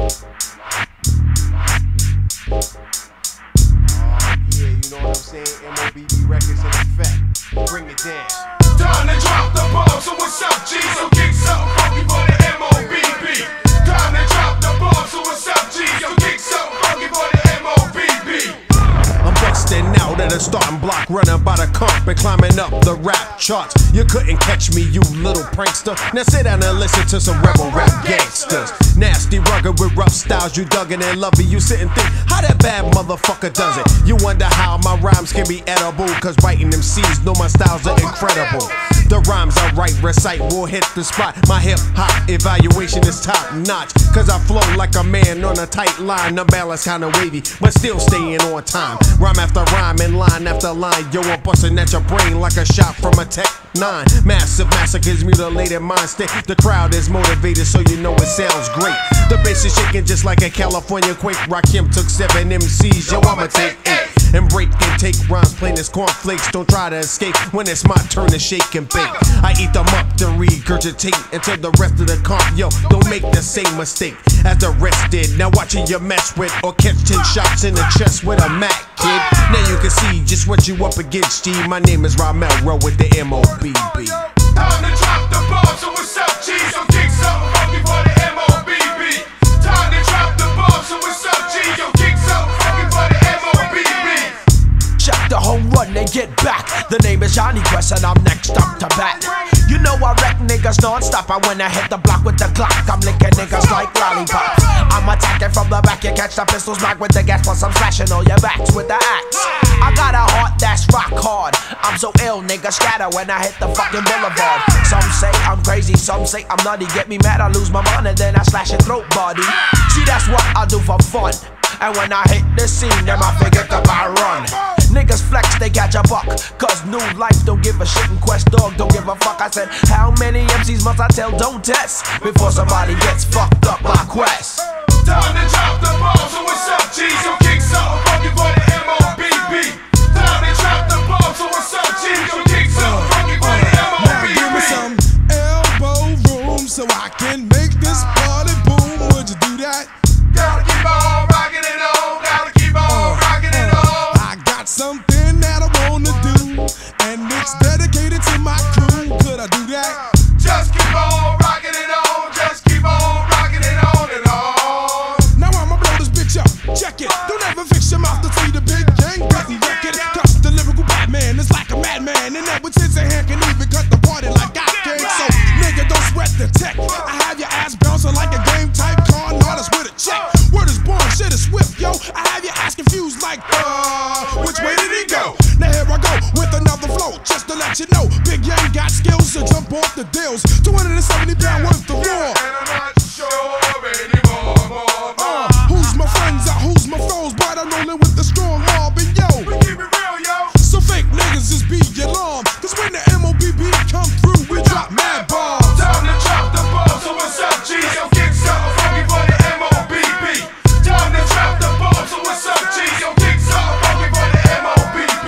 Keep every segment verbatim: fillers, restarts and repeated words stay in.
You know what I'm saying? M O B B records in effect. Bring it down. Time to drop the bomb, so what's up, G? So kick something funky for the M O B B. Time to drop the bomb, so what's up, G? So kick something funky for the M O B B. I'm busting out at a starting block, running by the comp and climbing up the rap charts. You couldn't catch me, you little prankster. Now sit down and listen to some rebel rap gangsters. Nasty, rugged with rough styles, you dug it and love it. You sit and think, how that bad motherfucker does it? You wonder how my rhymes can be edible, cause writing them C's know my styles are incredible. The rhymes I write, recite, will hit the spot. My hip hop evaluation is top notch, cause I flow like a man on a tight line. The balance kinda wavy, but still staying on time. Rhyme after rhyme and line after line. Yo, I'm busting at your brain like a shot from a Tech nine. Massive massacres, mutilated mind state. The crowd is motivated, so you know it sounds great. The bass is shaking just like a California quake. Rakim took seven M Cs, yo, I'ma take eight. And break and take rhymes plain as cornflakes. Don't try to escape when it's my turn to shake and bake. I eat them up to regurgitate until the rest of the comp, yo, don't make the same mistake as the rest did. Now watching you mess with or catch ten shots in the chest with a Mac, kid. Now you can see just what you up against, G. My name is Ramel, roll with the M O B B. Time to drop the bomb, so what's up, G? So kick something funky for the M O B B. Time to drop the bomb, so what's up, G? Yo, kick something funky for the M O B B. Check the home run and get back. The name is Johnny Quest and I'm next up to bat. You know I wreck niggas non-stop. And when I hit the block with the Glock, I'm licking niggas like lollipops. I'm attacking from the back. You catch the pistols back with the gas, plus I'm slashing all your backs with the axe. I got a heart that's rock hard. I'm so ill, nigga, scatter when I hit the fucking boulevard. Some say I'm crazy, some say I'm nutty. Get me mad, I lose my mind and then I slash your throat, buddy. See, that's what I do for fun. And when I hit the scene, then I forget about run. Niggas flex, they catch a buck. Cause new life don't give a shit and Quest dog don't give a fuck. I said, how many M Cs must I tell don't test before somebody gets fucked up by Quest? Time to drop the bomb, so what's up, G? So kick something funky for the M O B B. Time to drop the bomb, so what's up, G? So kick something funky for the M O B B. Now give me some elbow room so I can make this party boom. Would you do that? Gotta keep on rocking it on, gotta keep on rocking it on. I got something that I wanna do, and it's dedicated to my crew. Could I do that? Just keep on rocking it on, just keep on rocking it on and on. Now I'ma blow this bitch up, check it. Don't ever fix your mouth to see the big gang getting wreck it. Cause the lyrical Batman is like a madman, and that with his hand can even cut the party like I can. So nigga, don't sweat the tech. I have your ass bouncing like a game type car, not us with a check. Word is born, shit is swift, yo. I have your ass confused like, uh, which way did he go? Now here I go with another flow, just to let you know, Big Yang got skills to jump off the deals. two hundred seventy pound worth of war. And I'm not sure anymore, more, more. Uh, who's my friends or who's my foes? But I'm rolling with the strong mob, and yo, We keep it real, yo. so fake niggas just be alarmed. Cause when the M O B B come through, we drop mad bombs. Time to drop the bomb, so what's up, G? So kick something funky for the M O B B. Time to drop the bomb, so what's up, G? So kick something funky for the M O B B.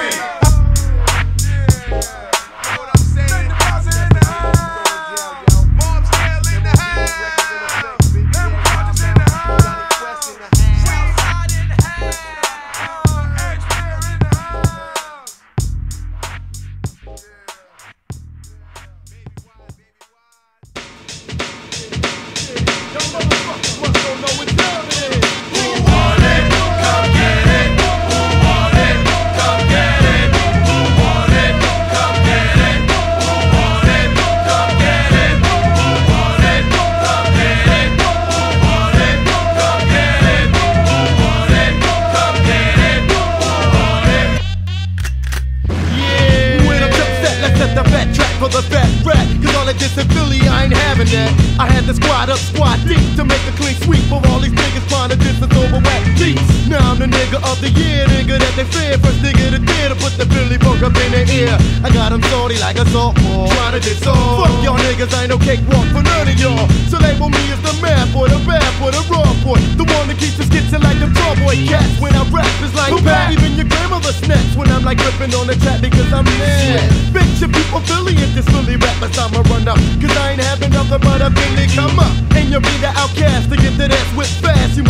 For the fat rat, cause all that this in Philly, I ain't having that. I had to squad up, squad deep to make a clean sweep for all these niggas trying to distance over whack beats. Now I'm the nigga of the year, nigga that they fear. First nigga to dare to put the Philly funk up in their ear. I got them salty like a sophomore, trying to diss all. Fuck y'all niggas, I ain't no cakewalk for none of y'all. So label me as the man boy, the bad boy, the raw boy, the one that keeps the skitching like the tall boy cats. When I rap, it's like bad. Even your grandmother snaps when I'm like ripping on the track because I'm mad. Bitch, if you from Philly and this Philly rappers, I'ma run up. Cause I ain't having nothing but a Philly come up. And you'll be the outcast to get to that with fast. You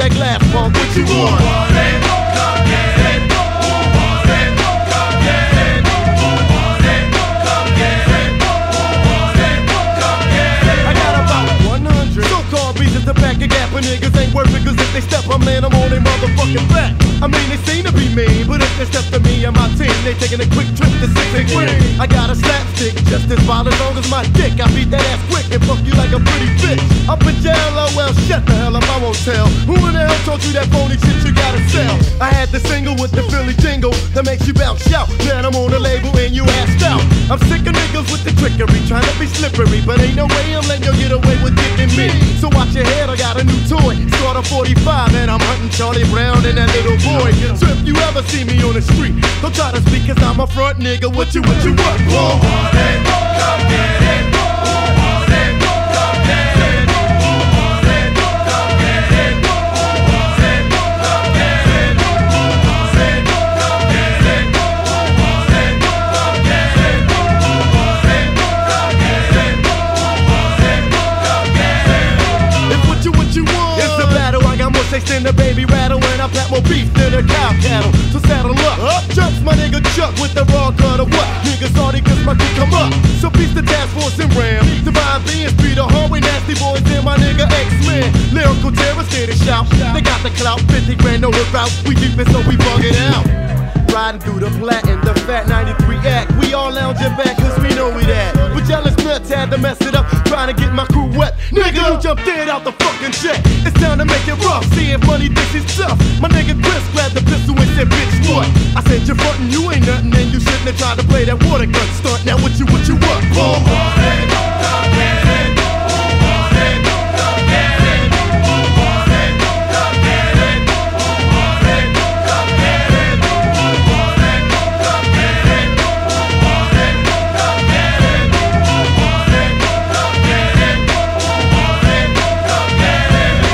that glass, punk, what you want? Who want it? Come get it. Who want it? Come get it. Who want it? Come get it. Who want it? Come get it. I got about one hundred so-called reasons to pack a gap, and niggas ain't worth it, cause if they step, I'm laying them on their motherfucking back. I mean, they seem to be mean, but if they step to me and my team, they taking a quick trip to six and green. I got a slapstick, just as wild as long as my dick. I beat that ass quick and fuck you like a pretty bitch. Up in jail, oh well, shut the hell up, I won't tell. Who in the hell told you that phony shit you gotta sell? I had the single with the Philly jingle that makes you bounce shout. Now I'm on the label and you asked out. I'm sick of niggas with the trickery, trying to be slippery, but ain't no way I'm letting you get away with dicking me. So watch your head, I got a new toy, start a forty-five, and I'm hunting Charlie Brown and that little boy. So if you ever see me on the street, don't try to speak, cause I'm a front nigga. What you, what you want, Who boy? want it? Come get it. Who want it? Come get it. Who want it? Come get it. Who want it? Come get it. Who want it? Come get it. Who want it? Come get it. Who want it? Come get it. Who want it? Come get it. It's what you, what you want. It's a battle, I got more sex than the baby rattle, and I pack more beef than a cow cattle. So saddle up, up jumps my nigga Chuck with the raw cut of what? Niggas salty cause my crew come up. So peace the task force and ram. Divine beings, Peter Hallway, nasty boys, and my nigga X-Men. Lyrical terrorists, here to shout. They got the clout, fifty grand over route. We deep it so we bug it out. Riding through the platin, the fat ninety-three act. We all lounging back cause we know we that. But jealous nuts had to mess it up, trying to get my crew wet. Nigga, you jumped in out the fucking jet. It's time to make it rough, see if money thinks it's tough. My nigga Chris grabbed the pistol and said, bitch, what? I said, you're frontin', you ain't nothing, and you shouldn't have tried to play that water gun stunt. Now what you, what you want, Who boy? want it? Come get it. Who want it? Come get it. Who want it? Come get it. Who want it? Come get it. Who want it? Come get it. Who want it? Come get it. Who want it? Come get it. Who want it? Come get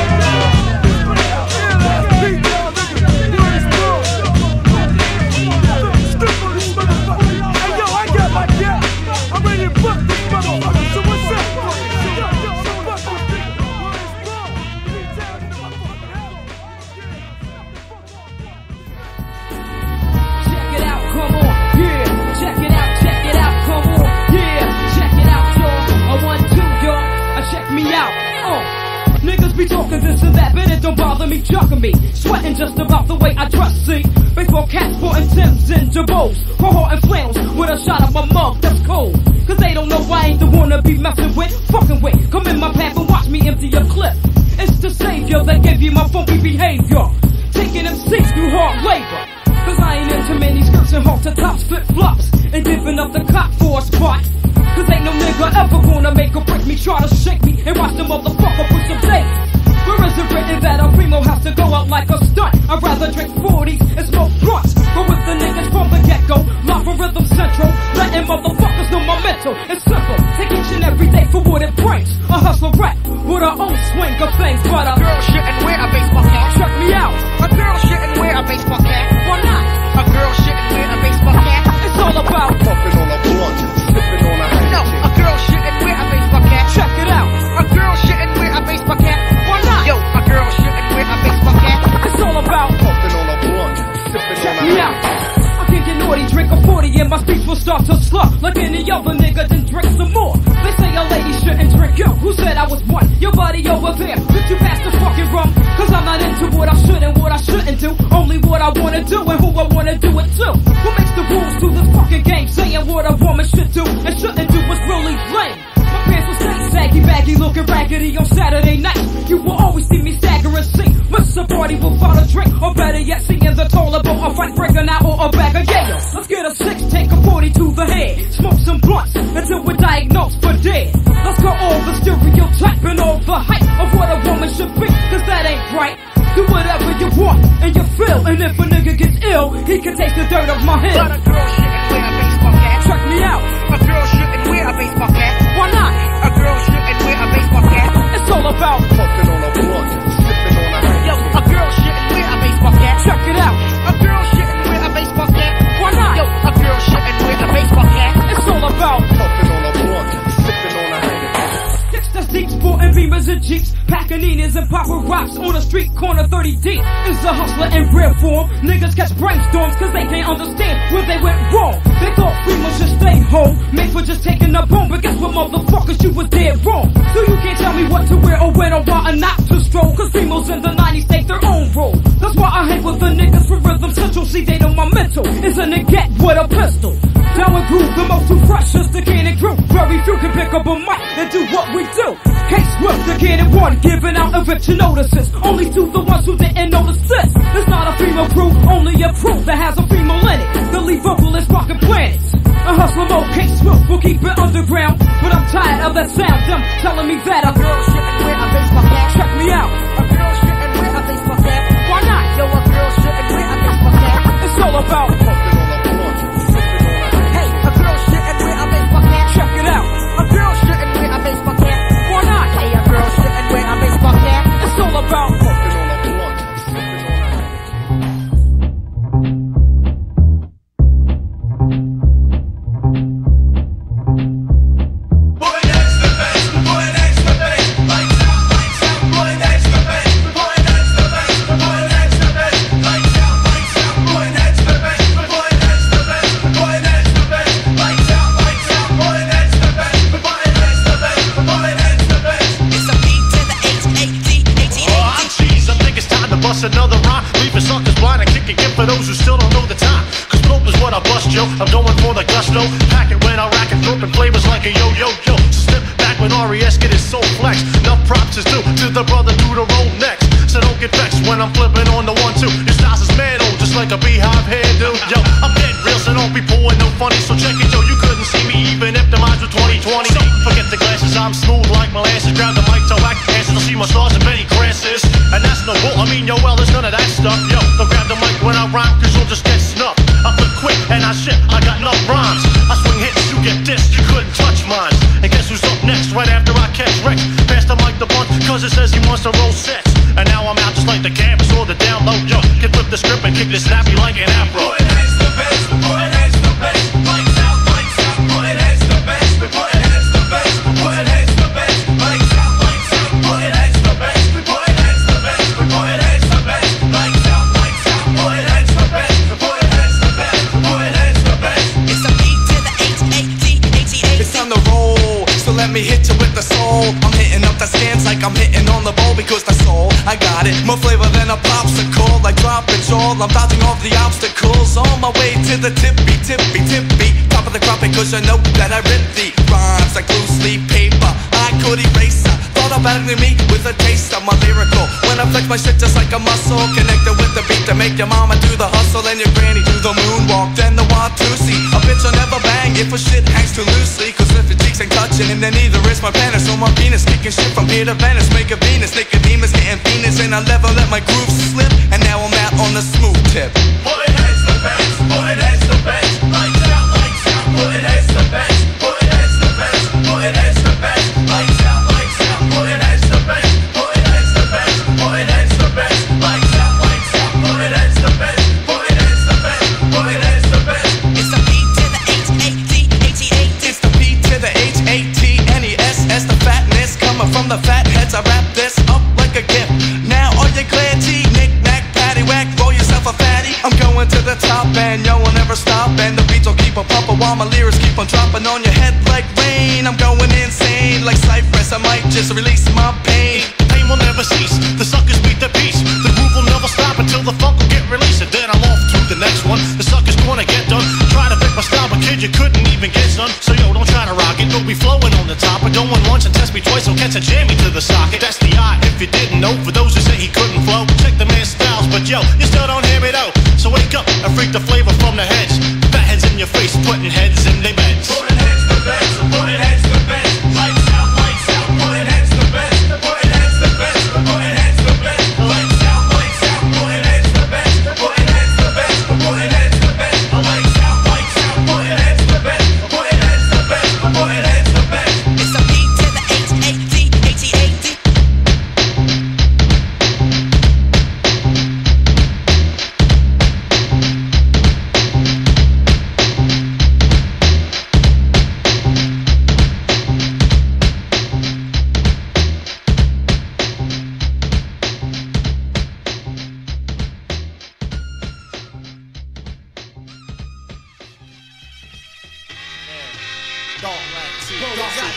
Hey yo, I got my cat. I'm ready to fuck this motherfucker. So what's up? Check it out, come on, yeah. Check it out, check it out, come on, yeah. Check it out, y'all. I want two, y'all. Uh, check me out. Oh. Niggas be talking this and that, but it don't bother me, jugging me. Sweating just about the way I dress, see. Baseball caps, sporting Timbs and Jabos. Cohort and flannels with a shot of my mug, that's cold. Cause they don't know I ain't the one to be messing with, fucking with. Come in my path and watch me empty your clip. It's the savior that gave you my funky behavior. Taking them seats through hard labor. Cause I ain't into many skirts and halter tops, flip flops, and dipping up the cop for a spot. Cause ain't no nigga ever gonna make or break me, try to shake me and watch the motherfucker put some bait. Where is it written that a primo has to go out like a stunt? I'd rather drink forties and smoke blunts. But with the niggas from the get-go, live for Rhythm Central, letting motherfuckers know my mental. It's simple, take each and every day for what it brings. A hustler rap with her own swing of things, but a girl shouldn't wear a baseball cap. Check me out. A girl shouldn't wear a baseball cap. Why not? A girl shouldn't wear a baseball cap. It's all about Puffing on a blunt, sipping on a No, a girl shouldn't wear a baseball cap. check it out. A girl shouldn't wear a baseball cap. Why not? Yo, a girl shouldn't wear a baseball cap. It's all about puffing on a blunt, sipping check on me a out. I can get naughty, drink a forty, and my speech will start to slur like any other nigga, then drink some more. They say a lady shouldn't drink. Yo, who said I was one? Your buddy over there. Did you pass the fucking rum? Cause I'm not into what I should and what I shouldn't do. Only what I wanna do and who I wanna do it to. Who makes the rules to this fucking game? Saying what a woman should do and shouldn't do is really lame. My pants will stay saggy, baggy, looking raggedy on Saturday night. You will always see me stagger and see. Miss a party without a drink, or better yet, seeing the toilet bowl, a fight breaking out or a bag of yayo. Let's get a six, take a forty to the head, smoke some blunts until we're diagnosed for dead. Let's go all the stereotype and all the hype of what a woman should be, cause that ain't right. Do whatever you want and you feel, and if a nigga gets ill, he can taste the dirt of my head. But a girl shouldn't wear a baseball cap. Check me out. A girl shouldn't wear a baseball cap. Why not? A girl shouldn't wear a baseball cap. It's all about puffing on a blunt, sipping on a Yo, a girl shouldn't wear a baseball cap. check it out. A girl shouldn't wear a baseball cap. Why not? Yo, a girl shouldn't wear a baseball cap. It's all about puffing on a blunt, sipping on a Heineken. It's the Zeke sporting Beamers and Jeeps, packing Pickaninnies and Papa Rocks on the street corner thirty deep. Is a hustler in rare form. Niggas catch brainstorms cause they can't understand where they went wrong. They thought Primo should stay home, made for just taking a bone. But guess what, motherfuckers, you was dead wrong. So you can't tell me what to wear or when or why or not to stroll. Cause Primos in the nineties take their own role. That's why I hang with the niggas for Rhythm Central. See, they know my mental isn't a get with a pistol. Down with groove, the most too fresh is the Cannon Crew. Very few can pick up a mic and do what we do. K-Swift, the Cannon One, giving out eviction notices. Only to the ones who didn't notice this. It's not a female crew, only a crew that has a female in it. The lead vocalist rockin' planets. A hustler mode, K-Swift will keep it underground. But I'm tired of that sound, them telling me that a girl shouldn't wear a baseball cap. Check me out. A girl shouldn't wear a baseball cap. Why not? Yo, a girl shouldn't wear a baseball cap. It's all about hey, a girl shouldn't wear a baseball cap. Check it out. A girl shouldn't wear a baseball cap. Why not? Hey, a girl shouldn't wear a baseball cap. It's all about another rhyme, leaving suckers blind and kick again for those who still don't know the time. Cause dope is what I bust, yo. I'm going for the gusto. Pack it when I rack it, flipping flavors like a yo-yo-yo. So step back when R E S get his soul flex. Enough props is due to the brother do the roll next. So don't get vexed when I'm flipping on the one two. Your styles is mad old, just like a beehive hairdo. Yo, I'm dead real, so don't be pulling no funny. So check it, yo, you couldn't see me even if the minds were twenty twenty. So forget the glasses, I'm smooth like molasses. Grab the mic to whack, and still see my stars and Benny Grasses. And that's no bull, I mean, yo, well, there's none of that stuff. Yo, don't grab the mic when I rhyme, cause you'll just get snuffed. I flip quick and I shit, I got enough rhymes. I swing hits, you get dissed, you couldn't touch mine. And guess who's up next, right after I catch Rex? Pass the mic the bunch, cause it says he wants to roll sets. And now I'm out just like the campus or the download. Yo, can flip the script and kick the snappy like an afro. Boy, that's the best, boy, that's the best. Lights out, lights out, boy, that's the best. Boy, that's the best, boy, that's the best. Lights out, lights out, boy, that's the best. Boy, that's the best, boy, that's the best. Lights out, lights out, boy, that's the best. Boy, that's the best, boy, that's the best. It's a B to the H A T H E A. It's time to roll, so let me hit you with the soul. I'm hitting up the scans like I'm hitting on the bowl because the soul, I got it. More flavor than a popsicle, like drop it all. I'm dodging off the obstacles on my way to the tippy, tippy, tippy. Top of the crop because you know that I rip the rhymes like blue sleep paper. I could erase her. Thought about it me with a taste of my lyrical. When I flex my shit just like a muscle, connected with the beat to make your mama do the hustle and your granny do the moonwalk. Then the one, two, see. A bitch will never bang if a shit hangs too loosely. Cause if your cheeks ain't touching and then neither is my penis. So my penis kicking shit from here to Venice. Make a Venus, Nicodemus getting penis. And I never let my groove slip. And now I'm out on the smooth tip. Boy, that's the best, boy, that's the best. Lights out, lights out, boy, that's the best. Boy, that's the best, boy, that's the best. Lights out, lights out, boy, that's the best. Boy, that's the best, boy, that's the best. Lights out, lights out, boy, that's the best. Boy, that's the best, boy, that's the best. It's a B to the H A T H E A. It's the P to the H A T N E S S. The fatness coming from the fat heads. I wrap this up like a gift. Now are you glad G? Knick knack, patty whack, roll yourself a fatty. I'm going to the top and yo will never stop. And the beats will keep on pumping while my lyrics keep on dropping on your head like rain. I'm going insane like Cypress. I might just release my pain. Pain will never cease, the suckers beat the peace. The groove will never stop until the funk will get released. And then I'm off to the next one. The suckers gonna get done. Try to pick my style, but kid, you couldn't even get some. So yo, don't try to rock it, don't be flowing on the top. But going once and test me twice, so catch a jammy to the socket. That's the eye, if you didn't know. For those who say he couldn't flow, check the man's styles, but yo, you still don't hear me though. So wake up and freak the flavor from the heads. Fat heads in your face, putting heads in their beds. Boy, that's the best, boy, that's the best. Lights out, lights out, boy, that's the best. Boy, that's the best, boy, that's the best. Lights out, lights out, boy, that's the best. Boy, that's the best, boy, that's the best. Lights out, lights out, boy, that's the best. Boy, that's the best, boy, that's the best. It's a B to the H A T H E A.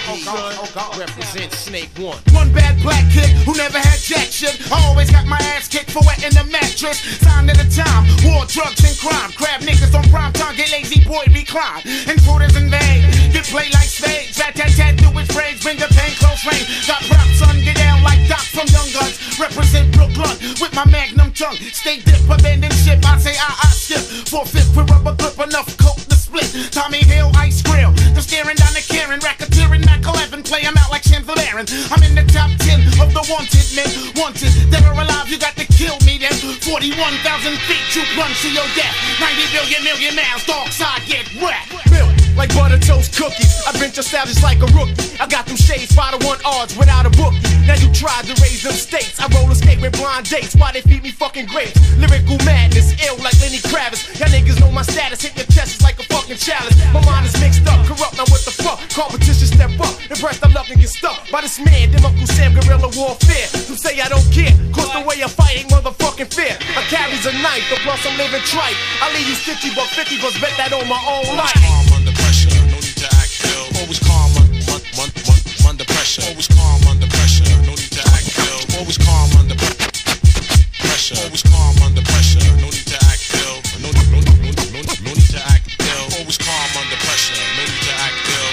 Represent Snake One. One bad black kid who never had jack shit. I always got my ass kicked for wetting the mattress. Time at a time, war, drugs, and crime. Crab niggas on prime time, get lazy boy recline. Intruders invade, get played like spades. Tat tat tat through his braids, bring the pain close range. Got props, son, get down like Doc from Young Guns. Represent Brooklyn with my magnum tongue. Stay dip, abandon ship. I say I, I skip. Four fifth with rubber grip, enough coke to split. Tommy Hill, Ice Grill. They're staring down the Karen, racketeering, Mac eleven. Play him out like Shams of Aaron. I'm in the top ten of the wanted men. Wanted, dead or alive, you got to kill me then. forty-one thousand feet, you run to your death. ninety billion million miles, dark side get wrecked. Built like butter toast cookies. I been your style just like a rookie. I got them shades, five to one odds without a bookie. Now you tried to raise them stakes. I roll escape with blind dates. Why they feed me fucking grapes? Lyrical madness, ill like Lenny Kravitz. Y'all niggas know my status, hit your chest is like a fucking chalice. My mind is mixed up, corrupt, now what the fuck? Competition step up, impressed I'm luck and get stuck by this man, them Uncle Sam guerrilla warfare. Who say I don't care, cause the way I fight ain't motherfucking fair. I carries a knife, the plus I'm living trite. I leave you fifty buck fifty, but bet that on my own life. Calm under pressure, no need to act ill. Always calm un, un, un, un, under pressure. Always calm under pressure, no need to act ill. Always calm under pressure. Always calm under pressure, no need to act ill. No, no, no, no, no, no, no need to act ill. Always calm under pressure, no need to act ill.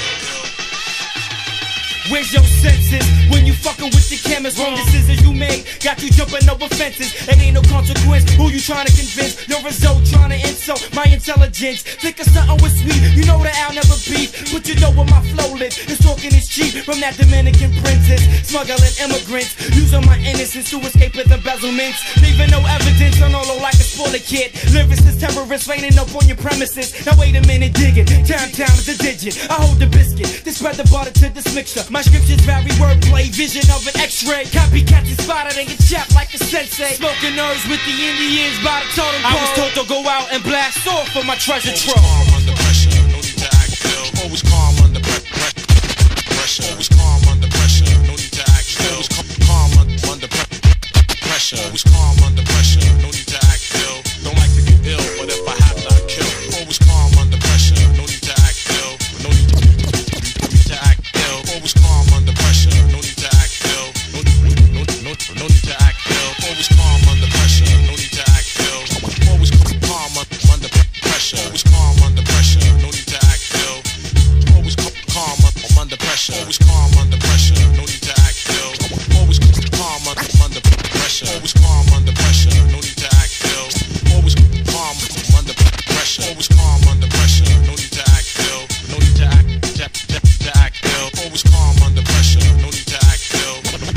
Where's your senses when you fucking with the cameras? Wrong decisions you made got you jumping over fences. It ain't no consequence. Who you trying to convince? No result trying to insult my intelligence. Think of something with sweet. You know that I'll never beef. But you know where my flow lives. This talking is cheap from that Dominican princess. Smuggling immigrants. Using my innocence to escape with embezzlements. Leaving no evidence on all like a spoiler kid. Lyricists, terrorists raining up on your premises. Now wait a minute, dig it. Time, time is a digit. I hold the biscuit. Then spread the butter to this mixture. My scriptures vary wordplay, vision of an x-ray. Copycats is spotted and get chapped like a sensei. Smoking nerves with the Indians by the totem pole. I was told to go out and blast off for my treasure trove. Always calm under pressure, no need to act ill. Always calm under pre pre pressure. Always calm under pressure, no need to act ill. Always calm un under pre pressure. Always calm under pressure, no need to act ill. Don't like to get ill, but if I have to, I kill. Always calm under pressure, no need to act ill. No need to, need to act ill. Always calm under pressure, no need to act ill. No, no, no, no need to act ill. Always calm under pressure, no need to act ill. Always calm under pressure. Always calm under pressure, no need to act ill. Always calm under pressure. Always calm under pressure, no need to act ill. Always calm under pressure. Always calm under pressure, no need to act ill. Always calm under pressure. Always calm under pressure, no need to act ill. No need to act to, to, to act ill. Always calm under pressure, no need to act ill.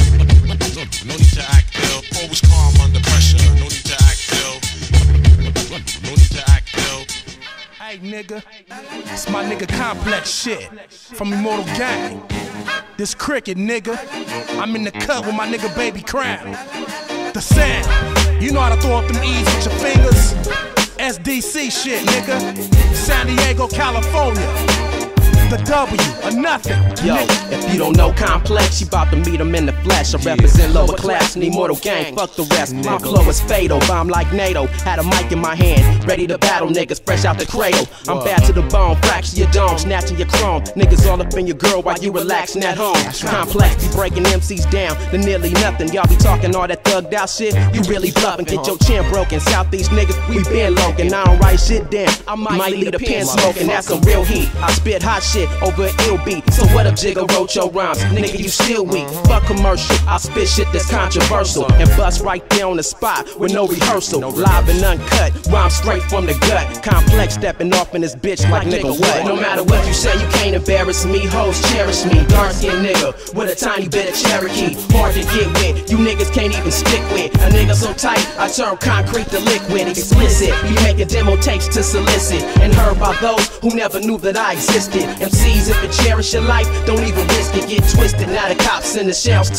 No need to act ill. Always calm under pressure, no need to act ill. No need to act ill. Hey nigga, it's my nigga Complex shit from Immortal Gang. This cricket nigga, I'm in the cut with my nigga Baby Crown. The sound, you know how to throw up them E's with your fingers. S D C shit nigga, San Diego, California. The W, or nothing. Yo, if you don't know Complex, you bout to meet him in the flesh. I represent lower class in Immortal Gang, fuck the rest. My flow is fatal, bomb like NATO. Had a mic in my hand, ready to battle niggas fresh out the cradle. I'm bad to the bone, fracture your dome, snatching your chrome. Niggas all up in your girl while you relaxing at home. Complex be breaking M Cs down to nearly nothing. Y'all be talking all that thugged out shit, you really bluffing. Get your chin broken, Southeast niggas, we been loking. I don't write shit down, I might lead a pen smoking. That's some real heat, I spit hot shit over an ill beat. So what up, Jigga, wrote your rhymes? Nigga, you still weak. Fuck commercial, I spit shit that's controversial and bust right there on the spot with no rehearsal. Live and uncut, rhyme straight from the gut. Complex stepping off in this bitch like nigga what? No matter what you say, you can't embarrass me. Hoes cherish me. Dark skinned nigga with a tiny bit of Cherokee. Hard to get with, you niggas can't even stick with. A nigga so tight, I turn concrete to liquid. Explicit, we making demo tapes to solicit and heard by those who never knew that I existed. M Cs, if you cherish your life, don't even risk it. Get twisted, now the cops in the shells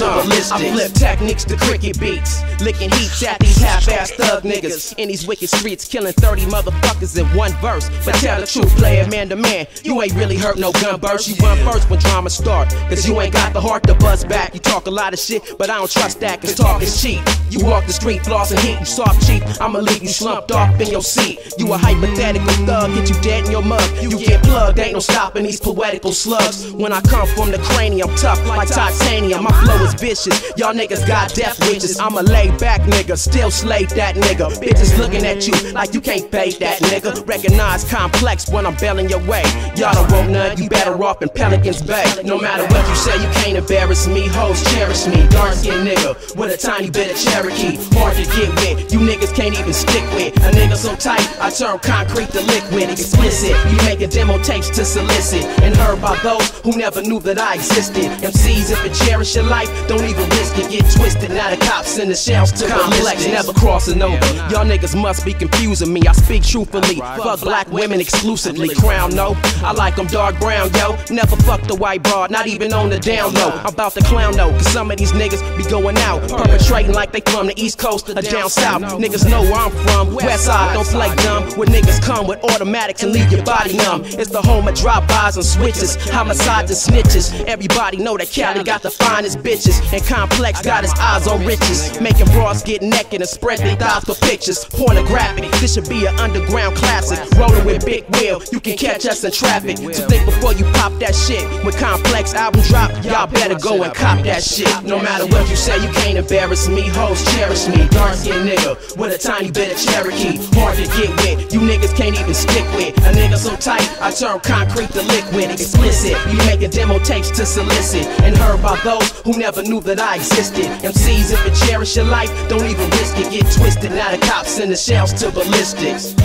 to ballistics. I flip techniques to cricket beats, licking heats at these half-ass thug niggas in these wicked streets, killing thirty motherfuckers in one verse. But tell the truth, player, man to man, you ain't really hurt no gun burst. You run first when drama start, cause you ain't got the heart to buzz back. You talk a lot of shit, but I don't trust that, cause talk is cheap. You walk the street, floss and heat, you soft cheap. I'ma leave you slumped off in your seat. You a hypothetical thug, get you dead in your mug. You get plugged, ain't no stopping these poetical slugs. When I come from the cranium, tough like titanium. My flow is vicious, y'all niggas got death wishes. I'm a laid back nigga, still slay that nigga. Bitches looking at you like you can't fade that nigga. Recognize complex when I'm bailing your way. Y'all don't want none, you better off in Pelican's Bay. No matter what you say, you can't embarrass me. Hoes cherish me, dark skin nigga with a tiny bit of Cherokee. Hard to get with, you niggas can't even stick with. A nigga so tight, I turn concrete to liquid. Explicit, you making demo tapes to solicit, and heard by those who never knew that I existed. M Cs, if it cherish your life, don't even risk it. Get twisted, now the cops in the shells to complex, never crossing over. Y'all niggas must be confusing me, I speak truthfully. Fuck black women exclusively, crown no, I like them dark brown, yo. Never fucked a white broad, not even on the down low. I'm about to clown though, cause some of these niggas be going out, perpetrating like they from the east coast or down south. Niggas know where I'm from, west side, don't play dumb. Where niggas come with automatics and leave your body numb. It's the home of drive-bys and switches, homicides and snitches. Everybody know that Cali got the finest bitches, and Complex got his eyes on riches. Making bras get naked and spread their thighs for pictures. Pornographic, this should be an underground classic. Rolling with Big Will, you can catch us in traffic. So think before you pop that shit. When Complex album drop, y'all better go and cop that shit. No matter what you say, you can't embarrass me. Hoes cherish me, dark skin nigga with a tiny bit of Cherokee. Hard to get with, you niggas can't even stick with. A nigga so tight, I turn concrete to liquid. Explicit, you making demo tapes to solicit, and heard by those who never knew that I existed. M Cs, if it cherish your life, don't even risk it. Get twisted, now the cops in the shells to ballistics.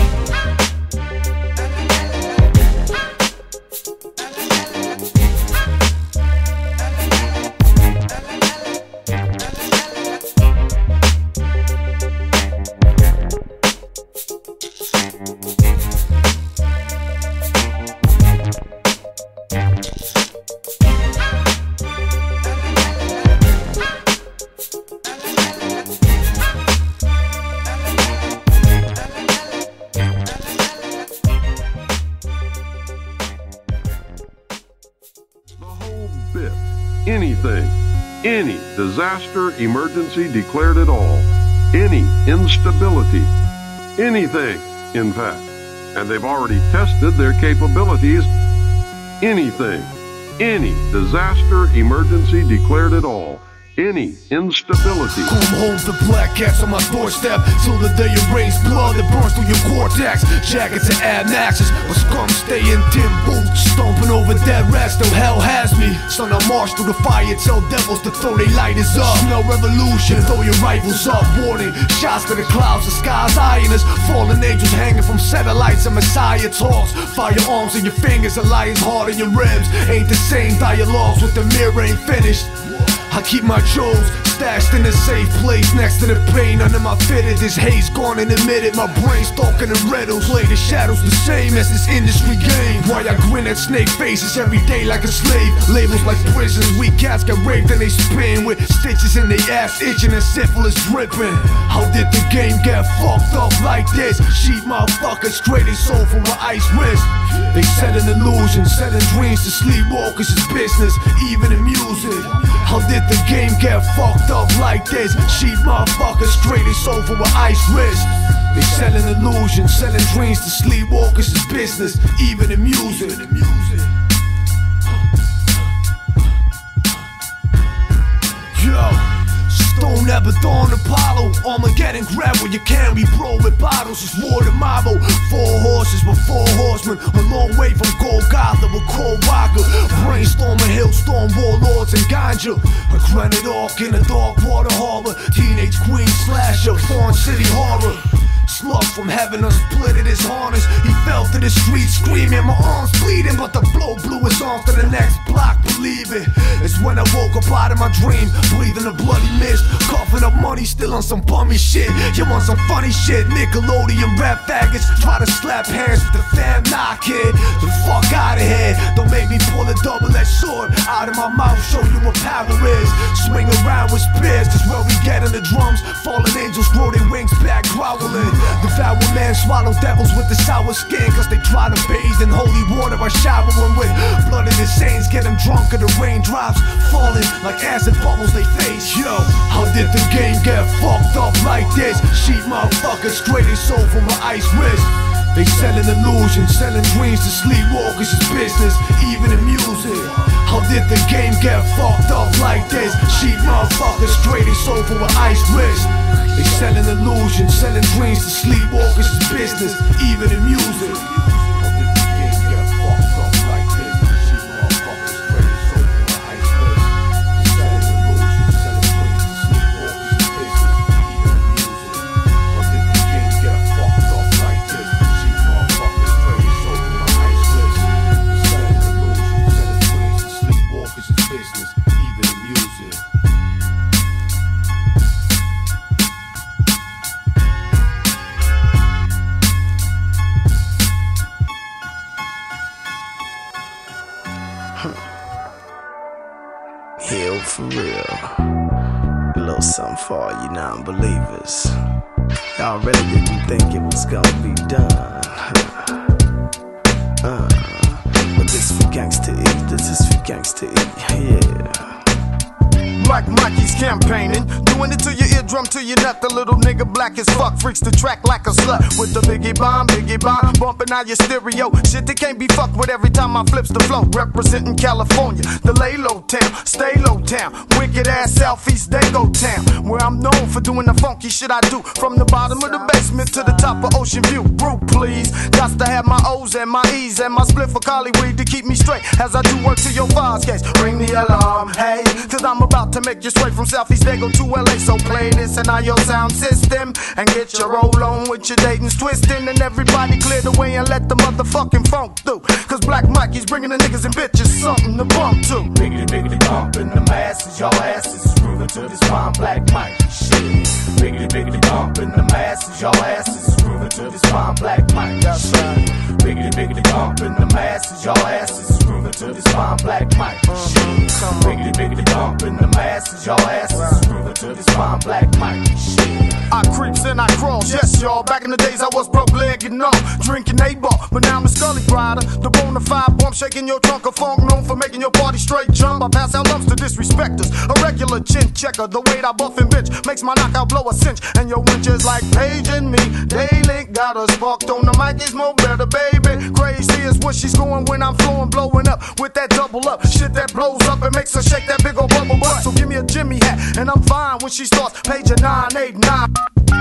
Anything, any disaster, emergency declared at all, any instability, anything, in fact, and they've already tested their capabilities. Anything, any disaster, emergency declared at all, any instability. Home homes the black cats on my doorstep, so that they erase blood that burns through your cortex. Jackets and Air Maxes, but scum stay in tin boots, stomping over dead rats, though hell has me. Son, I march through the fire, tell devils to throw their lighters up. Smell revolution, throw your rifles up. Warning, shots to the clouds, the sky's eyeing us. Fallen angels hanging from satellites, and Messiah talks. Firearms in your fingers, a lion's heart in your ribs. Ain't the same dialogues with the mirror ain't finished. I keep my jewels stashed in a safe place next to the pain under my fitted. This haze gone and admitted, my brain stalking the riddles. Play the shadows the same as this industry game. Why I grin at snake faces every day like a slave. Labels like prisons, weak cats get raped and they spin with stitches in their ass itching and syphilis dripping. How did the game get fucked up like this? Sheep motherfuckers traded soul for an ice wrist. They set an illusion, setting dreams to sleepwalkers is business, even in music. How did the game get fucked up like this? Sheep motherfuckers traded soul for an ice wrist. They sell an illusion, selling dreams to sleepwalkers is business, even in music. Yo, Stone never dawn Apollo. Armageddon grab what you can, we blow with bottles. It's war tomorrow. Four horses with four horsemen, a long way from Golgotha with cold vodka. Brainstorming, hailstorm, warlords and ganja. A granite arc in a dark water harbor. Teenage queen slasher, Fawn City horror. slug from heaven unsplitted his harness. He fell to the street screaming, my arms bleeding, but the blow blew his arm to the next block. Believe it, it's when I woke up out of my dream, breathing a bloody mist, coughing up money, still on some bummy shit. You want some funny shit? Nickelodeon rap faggots try to slap hands with the fam. Nah, kid, the fuck out of here. Don't make me pull a double-edged sword out of my mouth, show you what power is. Swing around with spears, that's where we get in the drums. Fallen angels grow their wings back growling. Devour man swallow devils with the sour skin, cause they try to bathe in holy water I showering with. Blood of the saints get them drunk of the raindrops falling like acid bubbles they face. Yo, how did the game get fucked up like this? Sheep motherfuckers straight they soul from my ice wrist. They selling illusions, selling dreams to sleepwalkers is business, even in music. How did the game get fucked up like this? Sheep motherfuckers straight they soul from my ice wrist. They selling illusions, selling dreams to sleepwalkers is business, even in music. Hill for real. A little something for all you non-believers. Y'all really didn't think it was gonna be done. Uh, but this for gangsta E, this is for gangsta E, yeah. Black Mikey's campaigning, doing it to your eardrum, to your nut. The little nigga black as fuck, freaks the track like a slut. With the biggie bomb, biggie bomb, bumping out your stereo. Shit that can't be fucked with every time I flips the flow. Representing California, the lay low town, stay low town, wicked ass southeast Dago town, where I'm known for doing the funky shit I do. From the bottom of the basement to the top of Ocean View. Brew, please. Got to have my O's and my E's and my split for collie weed to keep me straight as I do work to your files case. Ring the alarm, hey, cause I'm about to make you straight from Southeast Dago to L A. So play this in our your sound system and get your roll on with your Dayton's twisting. And everybody clear the way and let the motherfucking funk through. Cause Black Mikey's bringing the niggas and bitches something to bump to. Biggity biggity bump in the masses, y'all asses is grooving to this fine Black Mikey shit. Biggity biggity bump in the masses, y'all asses is grooving to this fine Black Mikey shit. Biggity biggity bump in the masses, y'all asses is grooving to this fine Black Mikey shit. Biggity biggity bump in the masses, y'all asses is grooving to this fine Black Mikey shit. I creeps and I crawls, yes y'all. Back in the days I was broke legged on, drinking eight ball, but now I'm a Scully rider. The bona fide bump, shaking your trunk of funk, known for making your party straight jump. I pass out lumps to disrespecters, a regular chin checker. The weight I buff and bitch makes my knockout blow a cinch. And your winch is like Paige and me. They link got us sparked on the mic, is more better, baby. Crazy is where she's going when I'm flowing, blowing up with that double up shit that blows up and makes her shake that big old bubble butt. So give me a Jimmy hat and I'm fine when she starts page nine eight nine.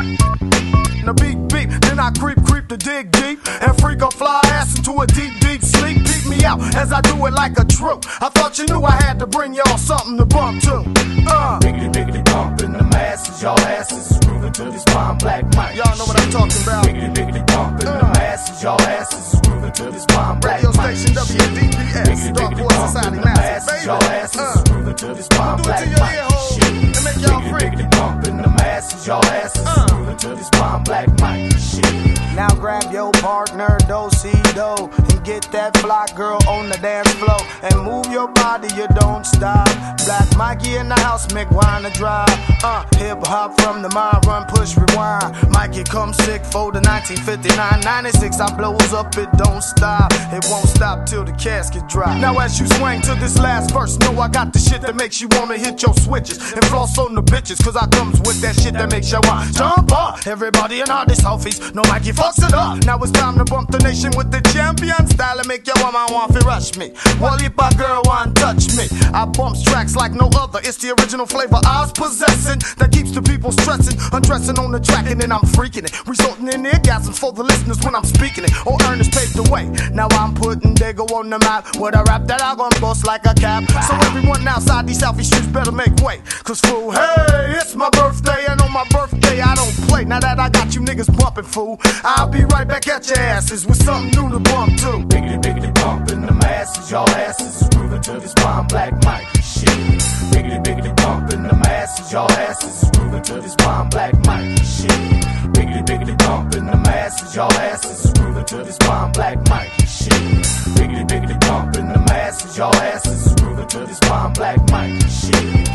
Now beep beep, then I creep creep to dig deep and freak a fly ass into a deep deep sleep. Peep me out as I do it like a troop. I thought you knew I had to bring y'all something to bump to. Uh. Biggity biggity bump in the masses, y'all asses is grooving to this fine Black Mikey. Y'all know what I'm talking about. Biggity biggity bump in uh. the masses, y'all asses is grooving to this fine Black Radio station W D B S, Dark Boy Society Massive, baby. Y'all asses is grooving to this fine Black Mikey shit. And make y'all free. Biggity bump in the masses, y'all asses is grooving to this fine Black Mikey shit. Now grab your partner, do-si-do, and get that fly girl on the dance floor. And move your body, you don't stop. Black Mikey in the house, make wine to drive. Uh, hip-hop from the mind, run, push, rewind. Mikey come sick for the nineteen fifty-nine ninety-six. I blows up, it don't stop. It won't stop till the casket drop. Now as you swing to this last verse, know I got the shit that makes you wanna hit your switches and floss on the bitches. Cause I comes with that shit that makes you want jump up. Everybody in all this office, no Mikey fucks it up. Now it's time to bump the nation with the champion style and make your woman want to rush me. Well, if a girl want touch me, I bumps tracks like no other. It's the original flavor I was possessing that keeps the people stressing, undressing on the track, and then I'm freaking it, resulting in orgasms for the listeners when I'm speaking it. Or Ernest paved the way. Now I'm putting Dago on the map with a rap that I gon' bust like a cap. So everyone outside these Southeast streets better make way. Cause fool, hey, it's my birthday and on my birthday, I don't play. Now that I got you niggas bumping, fool, I'll be right back at your asses with something new to bump to. Biggity biggity bumping the masses, y'all asses is grooving to this bomb Black Mikey shit. Biggity biggity bumping the masses, y'all asses is grooving to this bomb Black Mikey shit. Biggity biggity bumping the masses, y'all asses is grooving to this bomb Black Mikey shit. Biggity biggity bumping the masses, y'all asses is grooving to this bomb Black Mikey shit.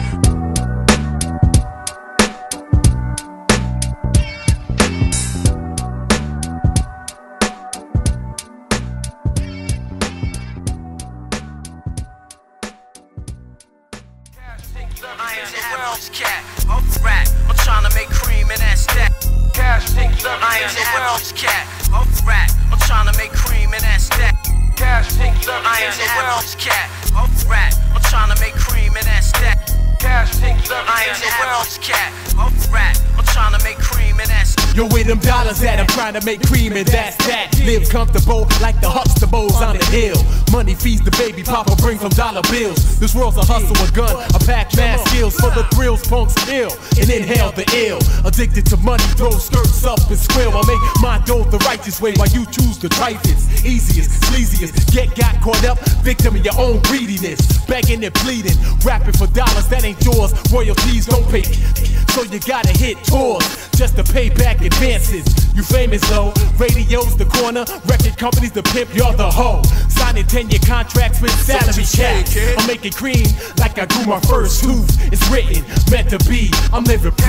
Cat, off rack, I'm trying to make cream in that stack. Cash, take the I ain't the average cat, off rack, I'm trying to make cream in that stack. Cash, take the I ain't the average cat, off rack, I'm trying to make cream in that stack. Cash, take the I ain't the average cat, off rack, I'm trying to make cream in that stack. Yo, where them dollars at? I'm trying to make cream and that's that. Live comfortable like the Huxtables on the hill. Money feeds the baby, Papa brings them dollar bills. This world's a hustle, a gun, a pack, mass skills. For the thrills, punks kill and inhale the ill. Addicted to money, throw skirts up and squill. I make my dough the righteous way while you choose the trifest. Easiest, sleaziest, get got caught up, victim of your own greediness. Begging and pleading, rapping for dollars that ain't yours. Royalties don't pay, so you gotta hit tours just to pay back advances. You famous though, radio's the corner, record companies the pimp, you're the hoe. Signing ten-year contracts with salary checks. I'm making cream like I grew my first tooth. It's written, meant to be, I'm living proof.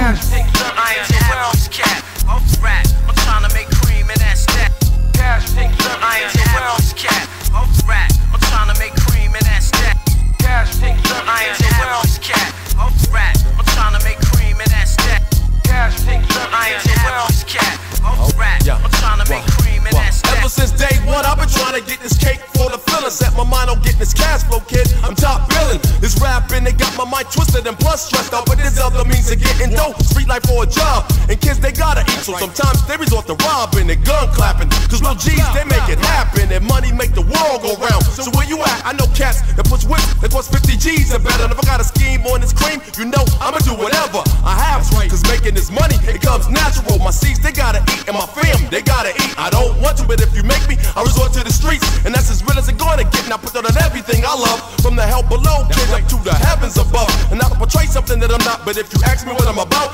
I ain't the average cat, off rack, I'm trying to make cream in that stack. Cash, take the I ain't the average cat, off rack, I'm trying to make cream in that stack. Cash, take the I ain't the average cat, off rack, I'm trying to make cream in that stack. Cash, take the I ain't the average cat, off rack, I'm trying to make cream in that stack. Ever since day one, I've been trying to get this cake for the feeling. Set my mind on getting this cash flow, kid. I'm top billing. This rapping, they got my mind twisted and plus stressed out. But there's other means of getting dough. Street life for a job. And kids, they gotta eat. So sometimes they resort to robbing and gun clapping. Cause real G's, they make it happen. And money make the world go round. So where you at? I know cats that puts whips that cost fifty G's and better. And if I got a scheme on this cream, you know I'ma do whatever I have to. Cause making this money, it comes natural. My seeds, they gotta eat. And my fam, they gotta eat. I don't want to, but if you make me, I resort to the streets. And that's as real as it gonna get. And I put that on everything I love. From the hell below, kids, up to the heavens above. And I can portray something that I'm not. But if you ask me what I'm about,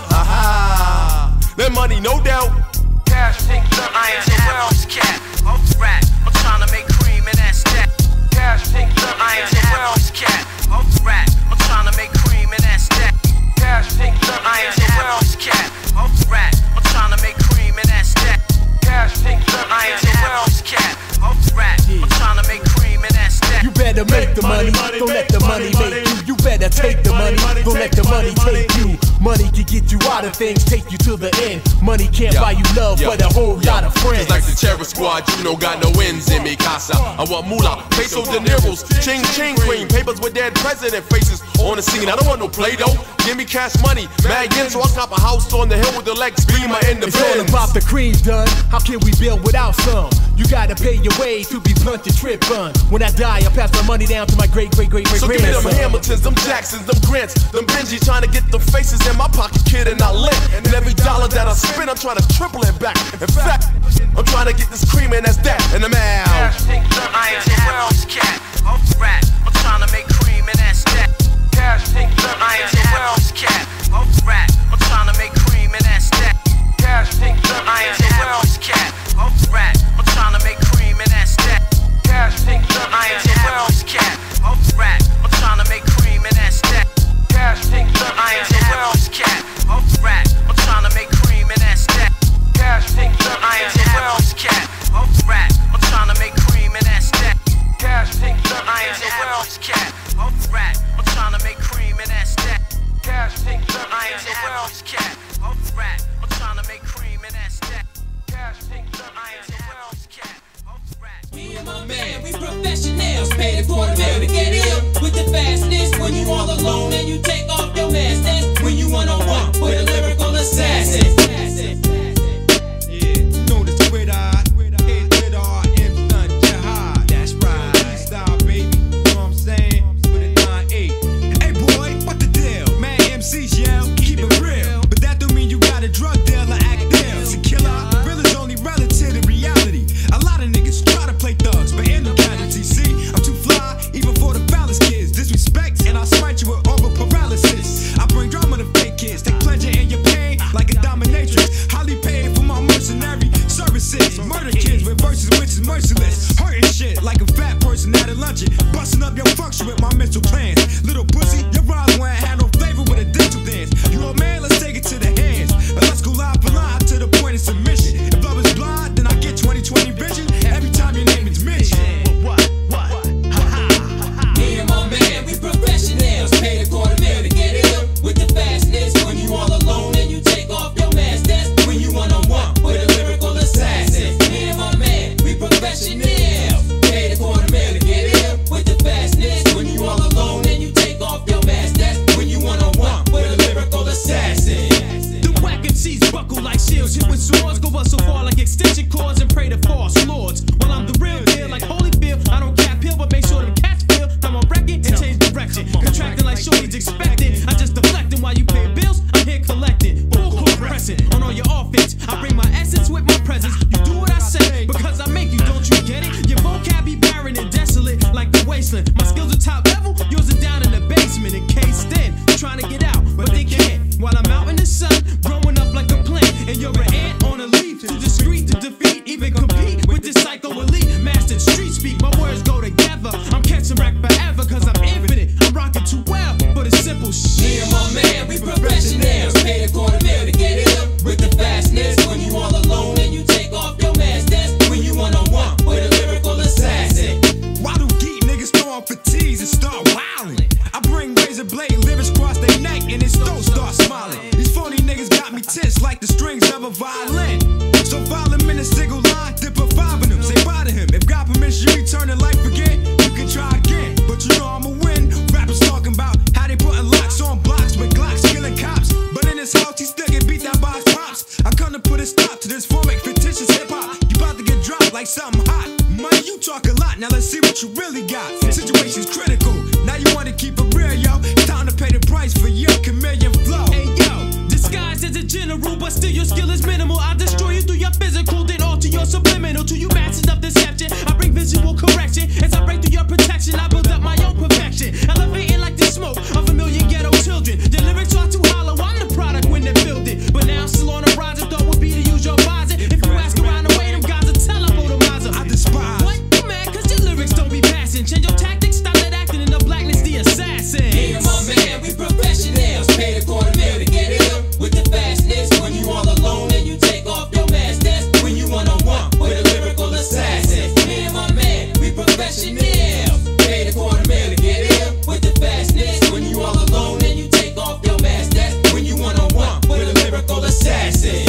aha, then money, no doubt. Cash, take the I ain't the average cat, off rack, I'm trying to make cream in that stack. Cash, take the I ain't the average cat, off rack, I'm trying to make cream in that stack. Cash, take the I ain't the average cat, off rack, I'm trying to make cream in that stack. Cash, take the I ain't the average cat, off rack, I'm trying to make cream in that stack. You better make the money, don't let the money make you. You better take the money, don't let the money take you. Money can get you out of things, take you to the end. Money can't Yo, buy you love, yo, but a whole yo. lot of friends. Just like the Terror Squad, you know, got no ends in me, casa. I want moolah, peso de niros, ching ching cream, papers with dead president faces on the scene. I don't want no Play-Doh, give me cash money, mad yen, so I cop a house on the hill with the legs, be my independence. It's all about the cream done. How can we build without some? You gotta pay your way to be blunt and trip fun. When I die, I pass my money down to my great great great great So give me them grandson. Hamiltons, them Jacksons, them Grants, them Benji, trying to get the faces in my pocket, kid, and I lit. And every dollar that I spend, I'm trying to triple it back. In fact, I'm trying to get this cream and that's that, and I'm out. Cash, take the I ain't the average cat, off rack, I'm trying to make cream in that stack. Cash, take the I ain't the average cat, off rack, I'm trying to make cream in that stack. Cash, take the I ain't the average cat, off rack, I'm trying to make cream in that stack. Cash, take the I ain't the average cat, off rack, I'm trying to make cream in that stack. Cash, take the I ain't the average cat, off rack, I'm trying to make cream in that stack. Cash, take the I ain't the average cat, off rack, I'm trying to make cream in that stack. Cash, take the I ain't the average cat, off rack, I'm trying to make cream in that stack. Cash, take the I ain't the average cat, off rack, I'm trying to make cream in that stack. Cash, take the I ain't the average cat, off rack. Me and my man, we professionals, paid for the mail to get ill with the fastness. When you all alone and you take off your mask, that's when you one on one with a lyrical assassin. Yeah, know the Twitter, hit Twitter, M Stunt Jihad. That's right. Freestyle, baby, you know what I'm saying? With a nine eight. Hey boy, what the deal? Man, M Cs yell, keep it real. But that don't mean you drug dealer act ill. See, killer, real is only relative to reality. A lot of niggas try to play thugs, but end up casualty. See, I'm too fly, even for the palace kids. Disrespect, and I'll smite you with over paralysis. I bring drama to fake kids, take pleasure in your pain like a dominatrix. Highly paid for my mercenary services. Murder kids with verses which is merciless. Hurting shit like a fat person at a luncheon. Busting up your function with my mental plans. Little pussy, your rhymes won't have no flavor with a dental dance. You a man, let's take it to the hands. And let's go line for line to the point of submission. If love is blind, then I get twenty twenty vision every time your name is mentioned. What? What? Me and my man, we professionals. Pay the quarter mil to get ill with the fastness. When you all alone and you take off your mask, that's when you one on one with a lyrical assassin. Me and my man, we professionals. Pay the quarter mil to get ill with the fastness. When you all alone and you take off your mask, that's when you one on one with a lyrical assassin. The whack M Cs buckle like shields, hit with swords, go up so far like extension cords and pray to false lords. Well, I'm the real deal like Holyfield. I don't cap pill, but make sure them cats feel. I'm a record and change direction. Contracting like shorty's expected. I just deflecting while you pay bills. I'm here collecting. Full court pressing on all your offense. I bring my essence with my presence. You do what I say because I make you. Don't you get it? Your vocab be barren and desolate like the wasteland. My skills are top level. Yours are down in the basement. Encased in, trying to get out, but they can't. While I'm out in the sun, growing up like a plant, and you're an ant on a leaf. Too discreet to defeat, even compete with this psycho elite. Mastered street speak, my words go together. I'm catching wreck forever, cause I'm infinite. I'm rocking too well for the simple shit. Me and my man, we professionals. Pay the quarter mil to get ill with the fastness. When you all alone and you take off your mask, that's when you one on one with a lyrical assassin. Why do geek niggas throw on fatigues and start wildin'? I bring razor blade lyrics across their neck and it still start smiling. These phony niggas got me tense like the strings of a violin. So file them in a single line, dip a five in them, say bye to him. If God permits you return to life again, you can try again. But you know I'ma win. Rappers talking about how they putting locks on blocks with Glocks, killing cops. But in his house, he still get beat down by his pops. I come to put a stop to this formic fictitious hip hop. You about to get dropped like something hot. Money, you talk a lot, now let's see what you really got. Situation's critical, now you wanna keep it real, yo. It's time to pay the price for your chameleon flow. Hey yo, disguised as a general, but still your skill is minimal. I destroy you through your physical, then alter your subliminal. To you masters of deception, I bring visual correction. As I break through your protection, I build up my own perfection. Elevating like the smoke of a million ghetto children. Your lyrics are too hollow, I'm the product when they build it. But now I'm still on the rise, I thought would be to use your visor. If you ask around the way, them guys will tell I'm Bodomizer. I despise. What? You mad cause your lyrics don't be passing. Change your tactics, stop that acting in the blackness, the assassin. Me and my man, we professionals. Pay the quarter mil to get ill with the fastness. When you all alone and you take off your mask, that's when you one on one with a lyrical assassin. Me and my man, we professionals. Pay the quarter mil to get ill with the fastness. When you all alone and you take off your mask, that's when you one on one with a lyrical assassin.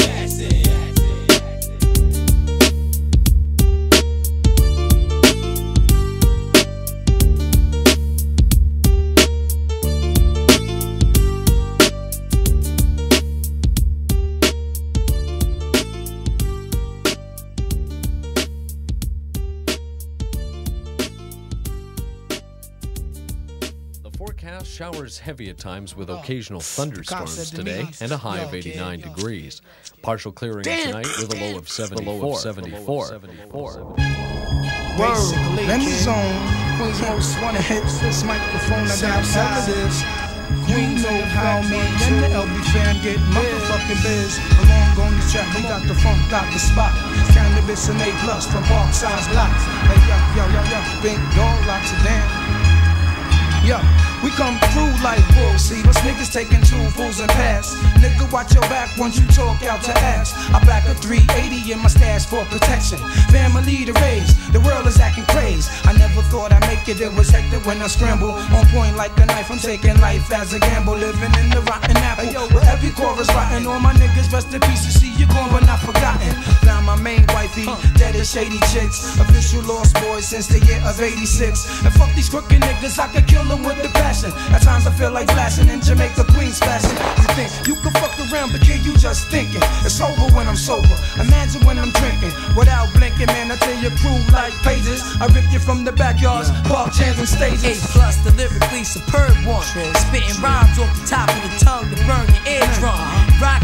Showers heavy at times with occasional thunderstorms today and a high of eighty-nine degrees. Partial clearing tonight with a low of seventy-four. seventy-four. Word, Lemon Zone, Queens most wanna hit this microphone. I got relatives. You know how me and the L B fam get motherfucking biz. Along on the track, we got the funk, got the spot. Cannabis and A plus from Parkside's block. Hey yo, yo, yo, yo, big dog locks it down. Yo, we come through like bulls. See, us niggas taking two fools and pass. Nigga, watch your back once you talk out to ass. I back a three eighty in my stash for protection. Family to raise, the world is acting crazy. I never thought I'd make it, it was hectic when I scramble. On point like a knife, I'm taking life as a gamble. Living in the rotten apple, hey, yo, with every chorus rotten. All my niggas rest in peace, you see you gone but not forgotten. Found my main wifey, dead as shady chicks. Official lost boy since the year of eighty-six. And fuck these crooked niggas, I could kill them with the passion. At times I feel like flashing in Jamaica, Queens flashing. You think you can fuck around, but yeah, you just thinking. It's over when I'm sober. Imagine when I'm drinking without blinking, man. I tell your crew like pages. I rip you from the backyards, park chairs and stages. A plus, the lyrically superb one. Spitting rhymes off the top of the tongue to burn your eardrum. Rock shit,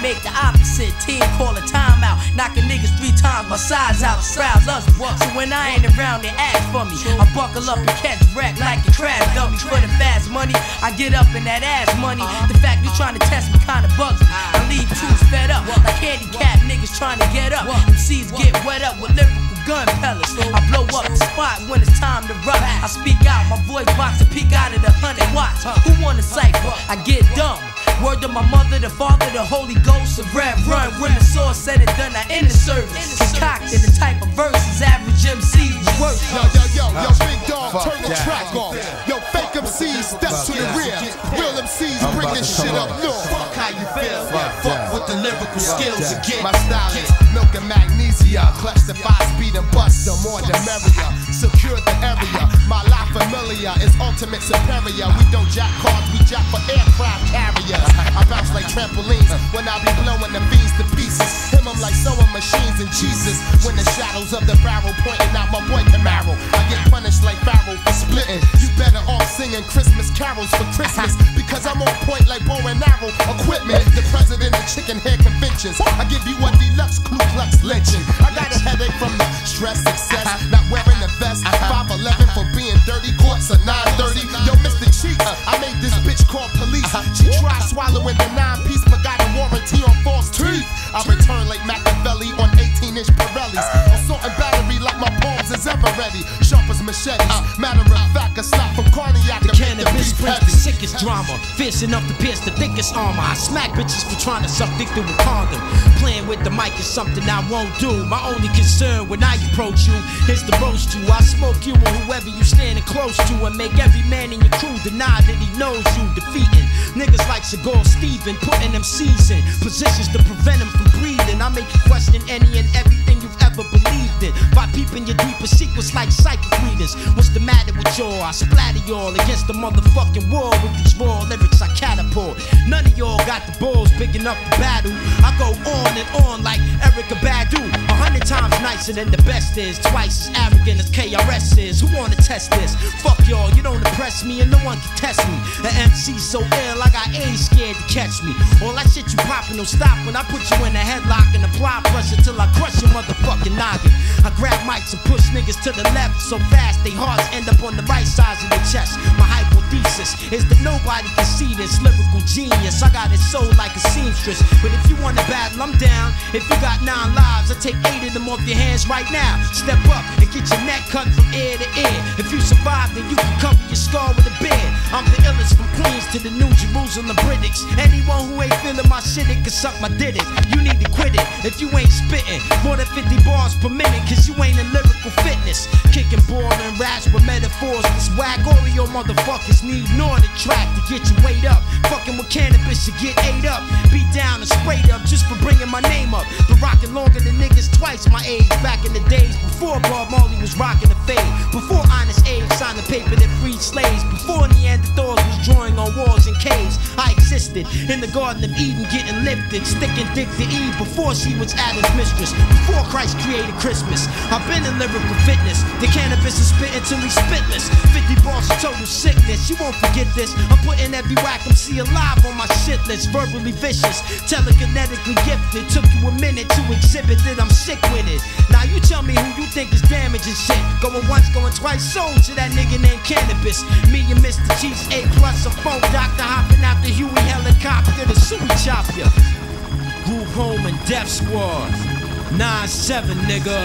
make the opposite. Team call a timeout, knocking niggas three times my size out. Crowd loves me, so when I ain't around, they ask for me. I buckle up and catch wreck like a crash dummy. For the fast money, I get up in that ass money. The fact you trying to test me kinda bugs me. I leave crews fed up like handicapped niggas trying to get up. M Cs get wet up with lyrical gun pellets. I blow up the spot when it's time to rock. I speak out, my voice box to peek out of the hundred watts. Who wanna cipher? I get dumb. Word to my mother, the father, the Holy Ghost of rap run. When the source said it done, I in the service. Concocted the type of verses average M Cs work. Yo, yo, yo, yo, big dog, turn the track off. Yo, fake M Cs, step to the rear. Real M Cs, bring this shit up north. Fuck how you feel. Fuck with the lyrical skills again. My style is milk and magnesia. Clutch the five speed and bust, the more the merrier. Secure the area. My life familiar is ultimate superior. We don't jack cars, we jack for aircraft carriers. I bounce like trampolines when I be blowing the fiends to pieces. Him I'm like sewing machines and Jesus. When the shadows of the barrel pointing out my boy Camaro, I get punished like Pharaoh for splitting. You better off singing Christmas carols for Christmas, because I'm on point like bow and arrow equipment. The president of chicken hair conventions. I give you a deluxe Ku Klux lynching. I got a headache from the stress, success, not wearing the vest. five eleven for being dirty, courts are nine thirty. Yo, Mister Cheeks, I made this bitch call police. She tried swallowing the nine piece, but got a warranty on false teeth. I return like Machiavelli on eighteen inch Pirellis. Assault and battery like my palms is ever ready. Sharp as machetes. Matter of fact, a slap from Carniac. The cannabis brings the sickest drama, fierce enough to pierce the thickest armor. I smack bitches for trying to suck dick through a condom. Playing with the mic is something I won't do. My only concern when I approach you is to roast you. I smoke you or whoever you standing close to, and make every man in your crew deny that he knows you. Defeating niggas like Seagal Steven, putting them C's in positions to prevent them from breathing. I make you question any and everything you've ever believed in by peeping your deeper secrets like psychic readers. What's the matter with y'all? I splatter y'all against the motherfucking wall with these raw lyrics I catapult. None of y'all got the balls big enough to battle. I go on and on like Erykah Badu. A hundred times nicer than the best is, twice as arrogant as K R S is. Who wanna test this? Fuck y'all, you don't impress me and no one can test me. The M C so ill, I got AIDS scared to catch me. All that shit you poppin' don't stop when I put you in a headlock and apply pressure till I crush your motherfucking noggin. I grab mics and push niggas to the left so fast they hearts end up on the right sides of the chest. My hypothesis is that nobody can see this lyrical genius. I got it sold like a seamstress, but if you wanna battle, I'm down. If you got nine lives, I take eight of them off your hands right now. Step up and get your neck cut from ear to ear. If you survive, then you can cover your scar with a beard. I'm the illest from Queens to the New Jerusalem British. Anyone who ain't feeling my shit, it can suck my did it. You need to quit it if you ain't spitting more than fifty bars per minute, cause you ain't in lyrical fitness. Kicking boring raps with metaphors, this whack. All of your motherfuckers need nor the track to get you weighed up. Fucking with cannabis, you get ate up, beat down and sprayed up just for bringing my name up. Been rocking longer than niggas twice my age. Back in the days before Bob Marley was rocking the fade, before Honest Abe signed the paper that freed slaves, before Neanderthals was drawing on walls and caves. I existed in the Garden of Eden, getting lifted, sticking dick to Eve before she was Adam's mistress, before Christ created Christmas. I've been in lyrical fitness. The cannabis is spitting till he's spitless. fifty bars of total sickness. You won't forget this. I'm putting every whack M C alive on my shit list. Verbally vicious, telekinetically gifted. Took you a minute to exhibit that I'm sick with it. Now you tell me who you think is damaging shit. Going once, going twice, sold to that nigga named Cannabis. Me and Mister Cheeks, A plus, a phone doctor hopping out the Huey helicopter to suey chop ya. Group Home and Death Squad. nine seven, nigga.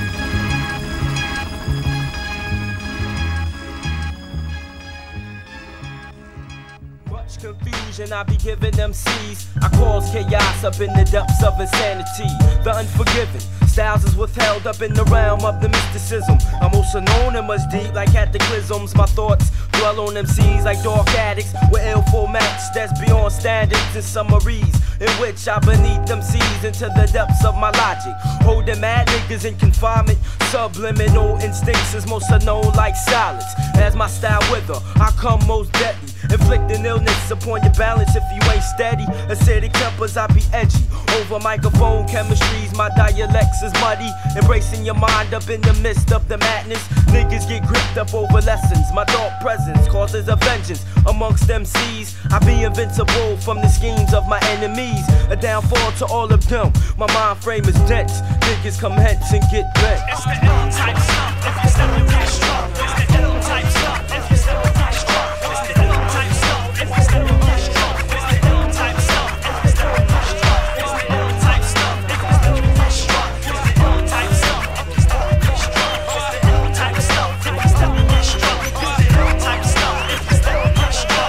Confusion, I be giving them C's. I cause chaos up in the depths of insanity. The unforgiven styles is withheld up in the realm of the mysticism. I'm also known and much deep like cataclysms. My thoughts dwell on M Cs like dark addicts with ill formats that's beyond standards and summaries in which I beneath them seas into the depths of my logic. Holding mad niggas in confinement. Subliminal instincts is most known like silence. As my style wither, I come most deadly. inflicting illness upon your balance if you ain't steady. Acidic tempers, I be edgy. Over microphone chemistries, my dialects is muddy. Embracing your mind up in the midst of the madness. Niggas get gripped up over lessons. My thought presence causes a vengeance amongst M Cs. I be invincible from the schemes of my enemies. A downfall to all of them. My mind frame is dense. Niggas come hence and get bent. It's the ill type stuff. If you step in that strong, it's the ill type stuff. If you step in that strong, it's the ill type stuff. If you step in that strong, it's the ill type stuff. If you step in that strong, it's the ill type stuff. If you step in that strong, it's the ill type stuff. If you step in that strong, it's the ill type stuff. If you step in that strong, it's the ill type stuff. If you step in that strong.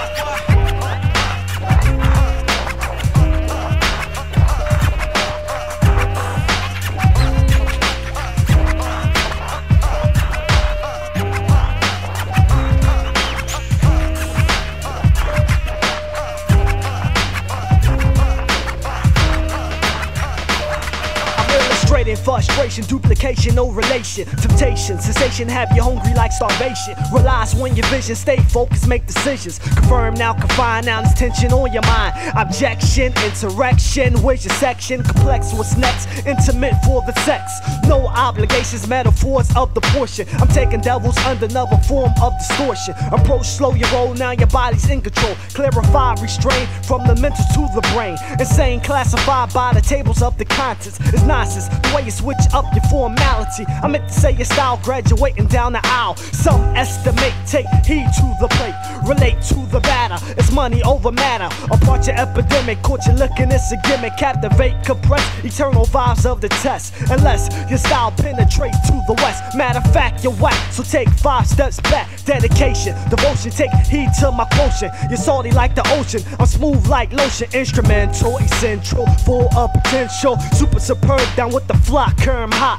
Frustration, duplication, no relation. Temptation, sensation, have you hungry like starvation. Realize when your vision, stay focused, make decisions. Confirm now, confine now, there's tension on your mind. Objection, insurrection, where's your section? Complex, what's next? Intimate for the sex. No obligations, metaphors of the portion. I'm taking devils under another form of distortion. Approach slow, you roll, now your body's in control. Clarify, restrain from the mental to the brain. Insane, classified by the tables of the contents. It's nonsense. The way you switch up your formality. I meant to say your style graduating down the aisle. Some estimate, take heed to the plate. Relate to the batter, it's money over matter. Apart your epidemic, caught you looking, it's a gimmick. Captivate, compress, eternal vibes of the test. Unless your style penetrates to the west. Matter of fact, you're whack, so take five steps back. Dedication, devotion, take heed to my quotient. You're salty like the ocean, I'm smooth like lotion. Instrumental, essential, full of potential. Super superb, down with the fly, curm hot.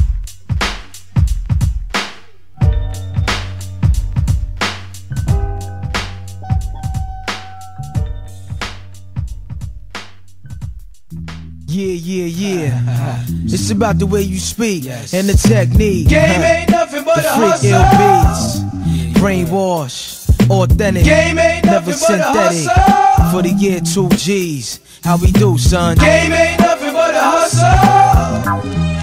Yeah, yeah, yeah. It's about the way you speak and the technique. Game ain't nothing but the a freak hustle. ill beats, brainwash, authentic, Game ain't never nothing but a synthetic. hustle. For the year two G's, how we do, son? Game ain't nothing but a hustle.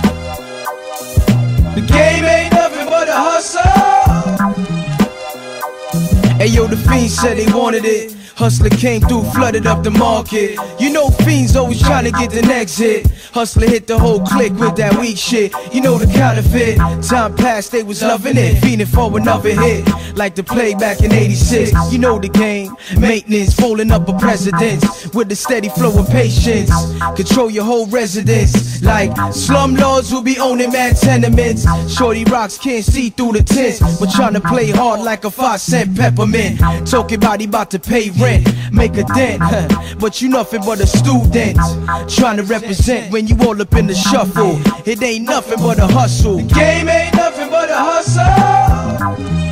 The game ain't nothing but a hustle. Hey yo, the fiends said they wanted it. Hustler came through, flooded up the market. You know fiends always trying to get the next hit. Hustler hit the whole clique with that weak shit. You know the counterfeit. Time passed, they was loving it. Fiending for another hit, like the play back in eighty-six. You know the game. Maintenance, folding up a precedence with the steady flow of patience. Control your whole residence, like slumlords who be owning mad tenements. Shorty rocks can't see through the tents, but trying to play hard like a five cent peppermint. Talking about he about to pay rent, make a dent, but you nothing but a student. Trying to represent when you all up in the shuffle. It ain't nothing but a hustle. The game ain't nothing but a hustle.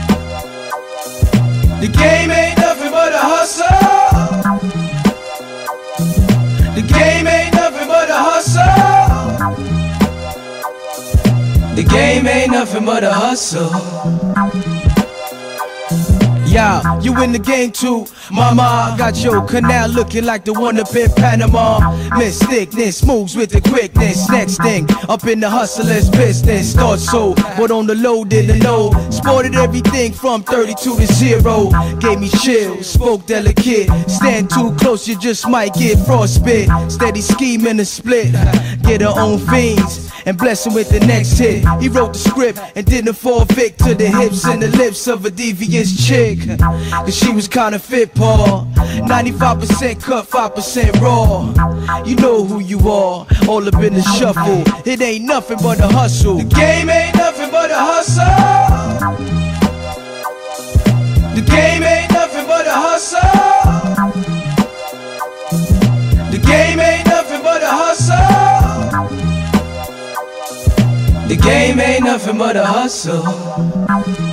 The game ain't nothing but a hustle. The game ain't nothing but a hustle. The game ain't nothing but a hustle. Yeah, you in the game too, mama. Got your canal looking like the one up in Panama. Mysticness moves with the quickness. Next thing, up in the hustler's business. Thought so, but on the low didn't know. Sported everything from thirty-two to zero. Gave me chills, spoke delicate. Stand too close, you just might get frostbit. Steady scheming a split. Get her own fiends and bless him with the next hit. He wrote the script and didn't fall vic to the hips and the lips of a devious chick. Cause she was kinda fit, Paul. ninety-five percent cut, five percent raw. You know who you are, all up in the shuffle. It ain't nothing but a hustle. The game ain't nothing but a hustle. The game ain't nothing but a hustle. The game ain't nothing but a hustle. The game ain't nothing but a hustle.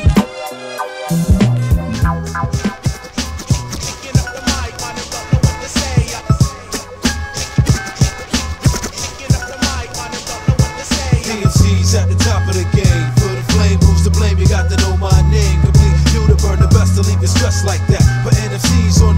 At the top of the game, for the flame, who's to blame? You got to know my name. Complete you to burn the best to leave you stressed like that. For N F Cs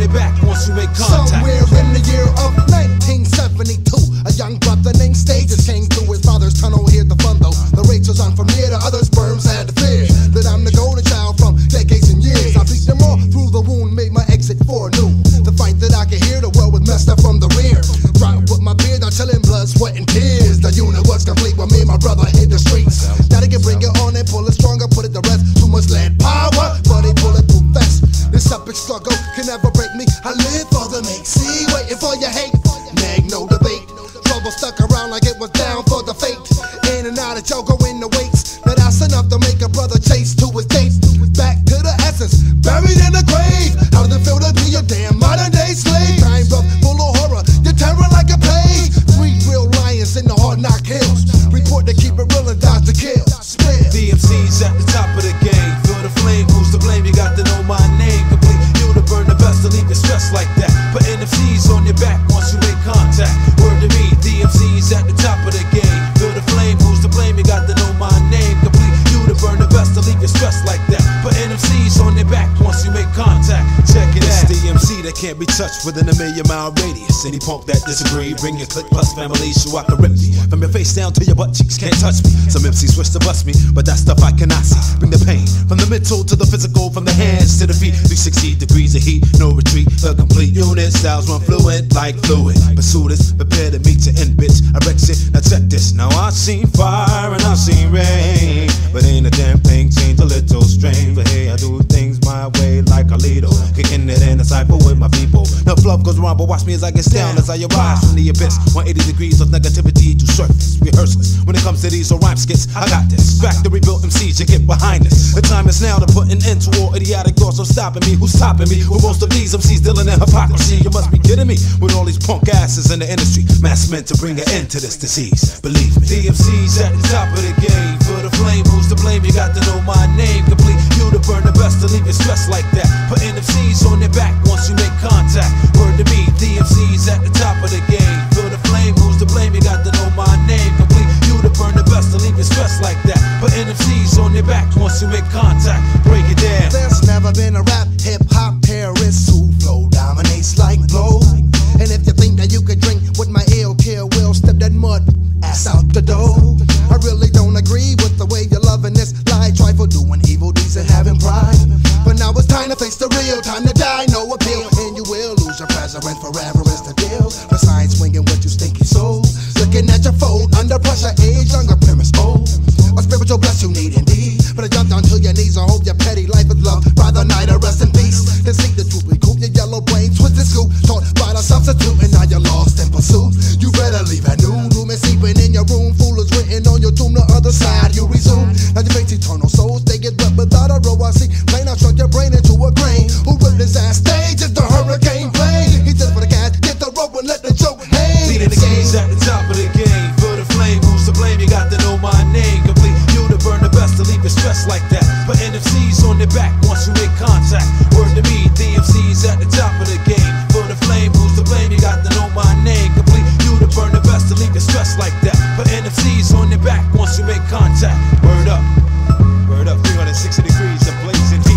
their back once you make contact. Somewhere in the year of nineteen seventy-two, a young brother named Stages came through his father's tunnel. Here's the fun though, the rates was unfamiliar to other sperms had to fear that I'm the golden child from decades and years. I beat them all through the wound, made my exit for noon. The fight that I could hear, the world was messed up from the rear. Right with my beard, I'm chilling, blood, sweat, and tears. The unit was complete when me and my brother hit the streets. Now they can bring it on and pull it stronger, put it to rest. Too much lead power, but they bulletproof vest. This epic struggle can never break me. I live for the make. See, waiting for your hate. Nag, no debate. Trouble stuck around like it was down for the fate. In and out of jail, go in the weights. Now that's enough to make a brother chase to his date. Back to the essence, buried in the grave. How does it feel to be a damn modern day slave? Time rough, full of horror, you're terror like a plague. Three real lions in the hard knock hills. Report to keep it real and dodge to kill. Spill. D M C's at the top of the game. Feel the flame, who's to blame? You got to know my name. Complete you to burn the best to leave it stressed like that. Put N F Cs on your back once you make contact. Word to me, D M C's at the top of the game. Feel the flame, who's to blame? You got to know my name. Complete you to burn the best to leave it stressed like that. Put N F Cs on your back once you make contact. Check it out. D M C that can't be touched within a million mile radius. Any punk that disagree, bring your click plus family so I can rip me. From your face down to your butt cheeks, can't touch me. Some M Cs wish to bust me, but that stuff I cannot see. Bring the pain from the mental to the physical, from the hands to the feet. three sixty degrees of heat, no retreat. The complete unit, styles run fluent like fluid. Pursue this, prepare to meet your end, bitch. I wreck it, now check this. Now I seen fire and I seen rain, but ain't a damn thing changed a little strange. But hey, I do things my way like a leader, kicking it in a cypher with my people. No fluff goes wrong, but watch me as I get down as I arise from the abyss. one eighty degrees of negativity to surface. Rehearseless when it comes to these so rhyme skits. I got this. Factory built M Cs, you get behind this. The time is now to put an end to all idiotic thoughts of stopping me. Who's topping me? With most of these M Cs dealing in hypocrisy. You must be kidding me with all these punk asses in the industry. Mass meant to bring an end to this disease. Believe me. D M C's at the top of the game. For the flame, who's to blame? You got to know my name. Complete you to burn the best to leave it stressed like that. Put N F Cs on their back once you make contact. Word to me, D M C's at the top of the game. For the flame, who's to blame? You got to know my name. Complete you to burn the best to leave it stressed like that. Put N F Cs on their back once you make contact. Break it down. There's never been a rap hip hop terrorist who flow dominates like blow. And if you think that you could drink with my ill kill, will step that mud ass out the door. I really don't agree with the way you're loving this lie, trifle, doing evil deeds and having pride. But now it's time to face the real, time to die, no appeal, and you will lose your president forever is the deal. Besides swinging with you stinky soul, looking at your fold under pressure, age younger, premise old. A spiritual bless you need indeed, but I jump down to your knees. I hope your petty life is loved by the night. Rest in peace. Then seek the truth, recoup your yellow brain, twist and scoop, taught by the substitute, and now you're lost in pursuit. You better leave at noon, room and sleeping in your room. Fool is written on your tomb. The other side you resume. Now you face eternal souls, they get wet without a row. I see plain I shrunk your brain into a grain. Who ripped his ass stage is the hurricane plane. He just for the cash, get the rope and let the joke hang. Leading the game's at the top of the game. For the flame, who's to blame? You got to know my name. Complete you to burn the best to leave it stressed like that. Put N F Cs on their back once you make contact. Word to me, D M C's at the top of the game. For the flame, who's to blame? You got to know my name. Complete you to burn the best to leave it stressed like that. Put N F Cs on their back once you make contact. Word up, word up. three hundred sixty degrees of blazing heat.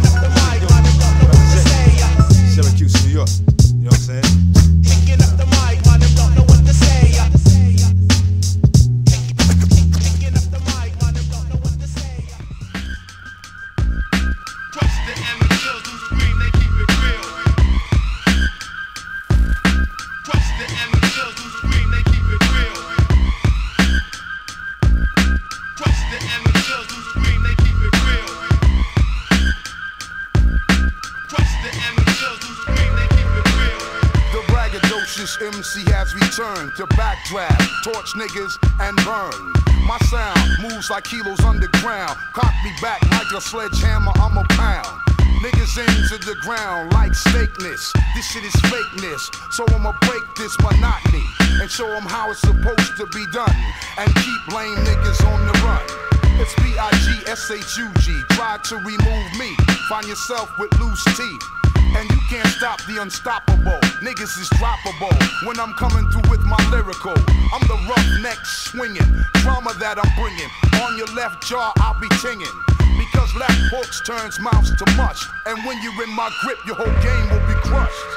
Syracuse, New York. You know what I'm saying? Picking up the mic, man, I don't know what to say. Picking up the mic, man, I don't know what to say. Trust the amateurs who scream, they keep it real. Trust the amateurs who scream, they keep it real. Trust the amateurs who scream, they keep it real. Trust the amateurs who scream, they keep it real. The braggadocious M C has returned to backdraft, torch niggas and burn. My sound moves like kilos underground. Cock me back like a sledgehammer, I'm a pound. Niggas into the ground like snakeness. This shit is fakeness, so I'ma break this monotony and show them how it's supposed to be done, and keep lame niggas on the run. It's B I G S H U G, try to remove me, find yourself with loose teeth. And you can't stop the unstoppable. Niggas is droppable when I'm coming through with my lyrical. I'm the roughneck swinging, drama that I'm bringing. On your left jaw, I'll be tinging. Because lack porks turns mouths to mush. And when you're in my grip, your whole game will be crushed.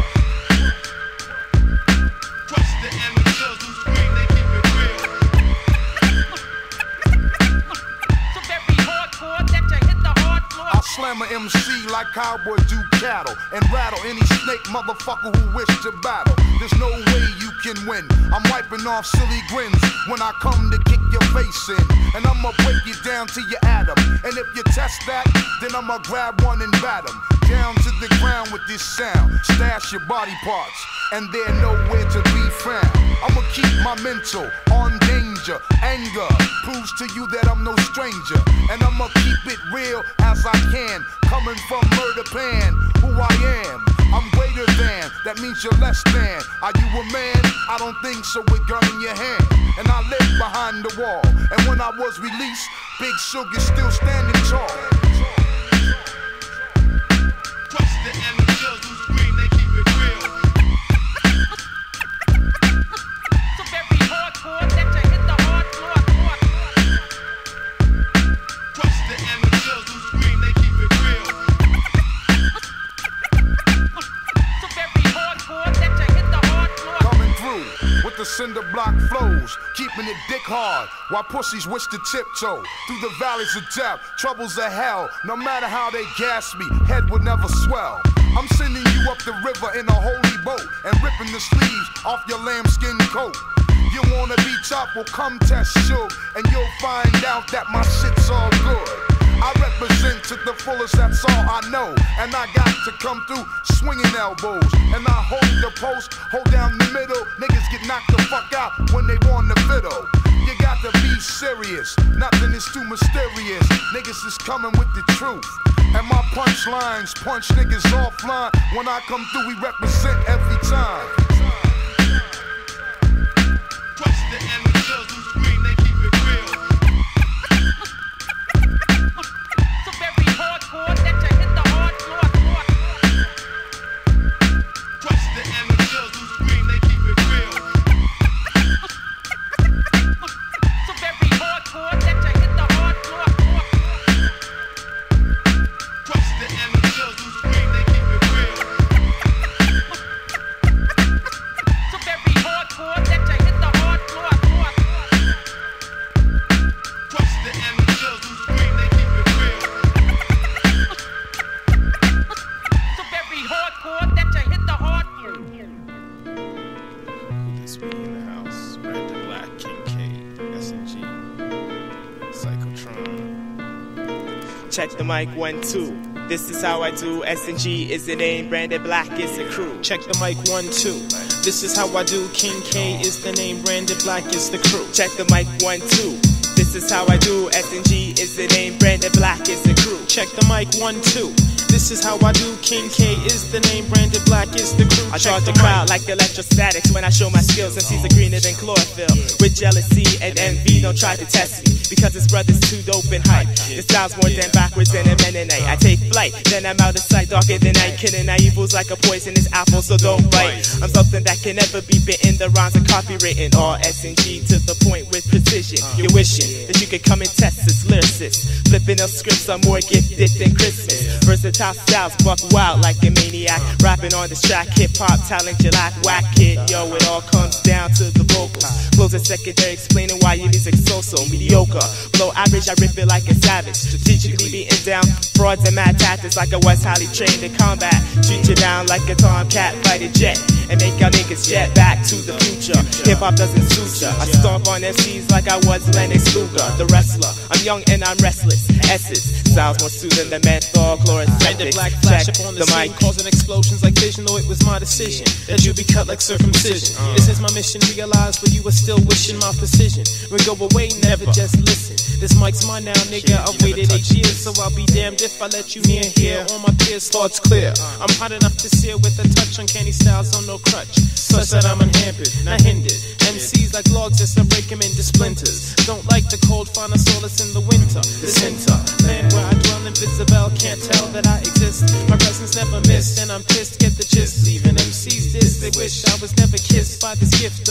Crush the amateurs who scream, they keep it real. So very hardcore that you hit the hard floor. I'll slam a M C like cowboy do cattle and rattle any snake motherfucker who wish to battle. There's no way you can win. I'm wiping off silly grins when I come to kick your face in. And I'ma break you down to your atom. And if you test that, then I'ma grab one and bat 'em down to the ground with this sound. Stash your body parts, and they're nowhere to be found. I'ma keep my mental on danger. Anger proves to you that I'm no stranger. And I'ma keep it real as I can. Coming from Murder Pan, who I am. I'm greater than, that means you're less than. Are you a man? I don't think so, with gun in your hand. And I live behind the wall. And when I was released, Big Sugar's still standing tall. Crush the amateurs who scream, they keep it real. So very hardcore that you hit the hard floor. Crush the amateurs who scream, they keep it real. So very hardcore that you hit the hard floor. Coming through with the cinder block flows, keeping it dick hard while pussies wish to tiptoe through the valleys of death, troubles of hell. No matter how they gas me, head would never swell. I'm sending you up the river in a holy boat and ripping the sleeves off your lambskin coat. You wanna be tough? Well, come test Suge, and you'll find out that my shit's all good. I represent to the fullest, that's all I know. And I got to come through swinging elbows. And I hold the post, hold down the middle. Niggas get knocked the fuck out when they want the fiddle. You got to be serious, nothing is too mysterious. Niggas is coming with the truth. And my punchlines punch niggas offline. When I come through, we represent every time. Crush the amateurs who scream, they keep it real. So very hardcore that you hit the hard floor. Crush the amateurs who scream, they keep it real. So very hardcore that you hit the hard floor. Crush the amateurs who scream, they keep it real. So very hardcore that you hit the hard floor. Crush the amateurs who scream, they keep it real. So very hardcore that you hit the hard floor. This be in the house. Red the Black, King K, S N G, Psychotron. Check the mic, one, two. This is how I do. S N G is the name, Branded Black is the crew. Check the mic, one, two. This is how I do. King K is the name, Branded Black is the crew. Check the mic, one, two. This is how I do. S N G is the name, Branded Black is the crew. Check the mic, one, two. This is how I do. King K is the name, Branded Black is the crew. I charge the crowd like electrostatics when I show my skills. M Cs are greener than chlorophyll. With jealousy and envy, don't try to test me, because his brother's too dope and hype. It sounds more than backwards than a Mennonite. I take flight, then I'm out of sight, darker than night. Killing evil's like a poisonous apple, so don't bite. I'm something that can never be bitten. The rhymes are copywritten, all S N G to the point with precision. You're wishing that you could come and test this lyricist. Flipping up scripts, I'm more gifted than Christmas. Versatile styles, buck wild like a maniac. Rapping on this track, hip hop talent, you lack whack kid. Yo, it all comes down to the vocals. Close a secondary, explaining why your music's so-so mediocre. Below average, I rip it like a savage. Strategically beating down frauds and mad tactics like I was highly trained in combat. Treat you down like a tomcat, fight a jet, and make y'all niggas jet back to the future. Hip hop doesn't suit ya. I stomp on M Cs like I was Lennox Luger, the wrestler. I'm young and I'm restless. S's sounds more soothing than menthol, Branded Black flash up on the, the scene, mic, causing explosions like vision. Though it was my decision that you be cut like circumcision. Uh. This is my mission. Realize, but you are still wishing my precision would go away. Never just listen. This mic's mine now, nigga. I've waited eight years, so I'll be damned if I let you near here. All my peers' thoughts clear. I'm hot enough to sear with a touch on candy styles on no crutch, such that I'm unhampered, not hindered. M Cs like logs, just I break them into splinters. Don't like the cold, find a solace in the winter. This hinter, land where I dwell invisible, can't tell that I exist. My presence never missed, and I'm pissed. Get the gist, leaving M Cs this. They wish I was never kissed by this gift of rhyme.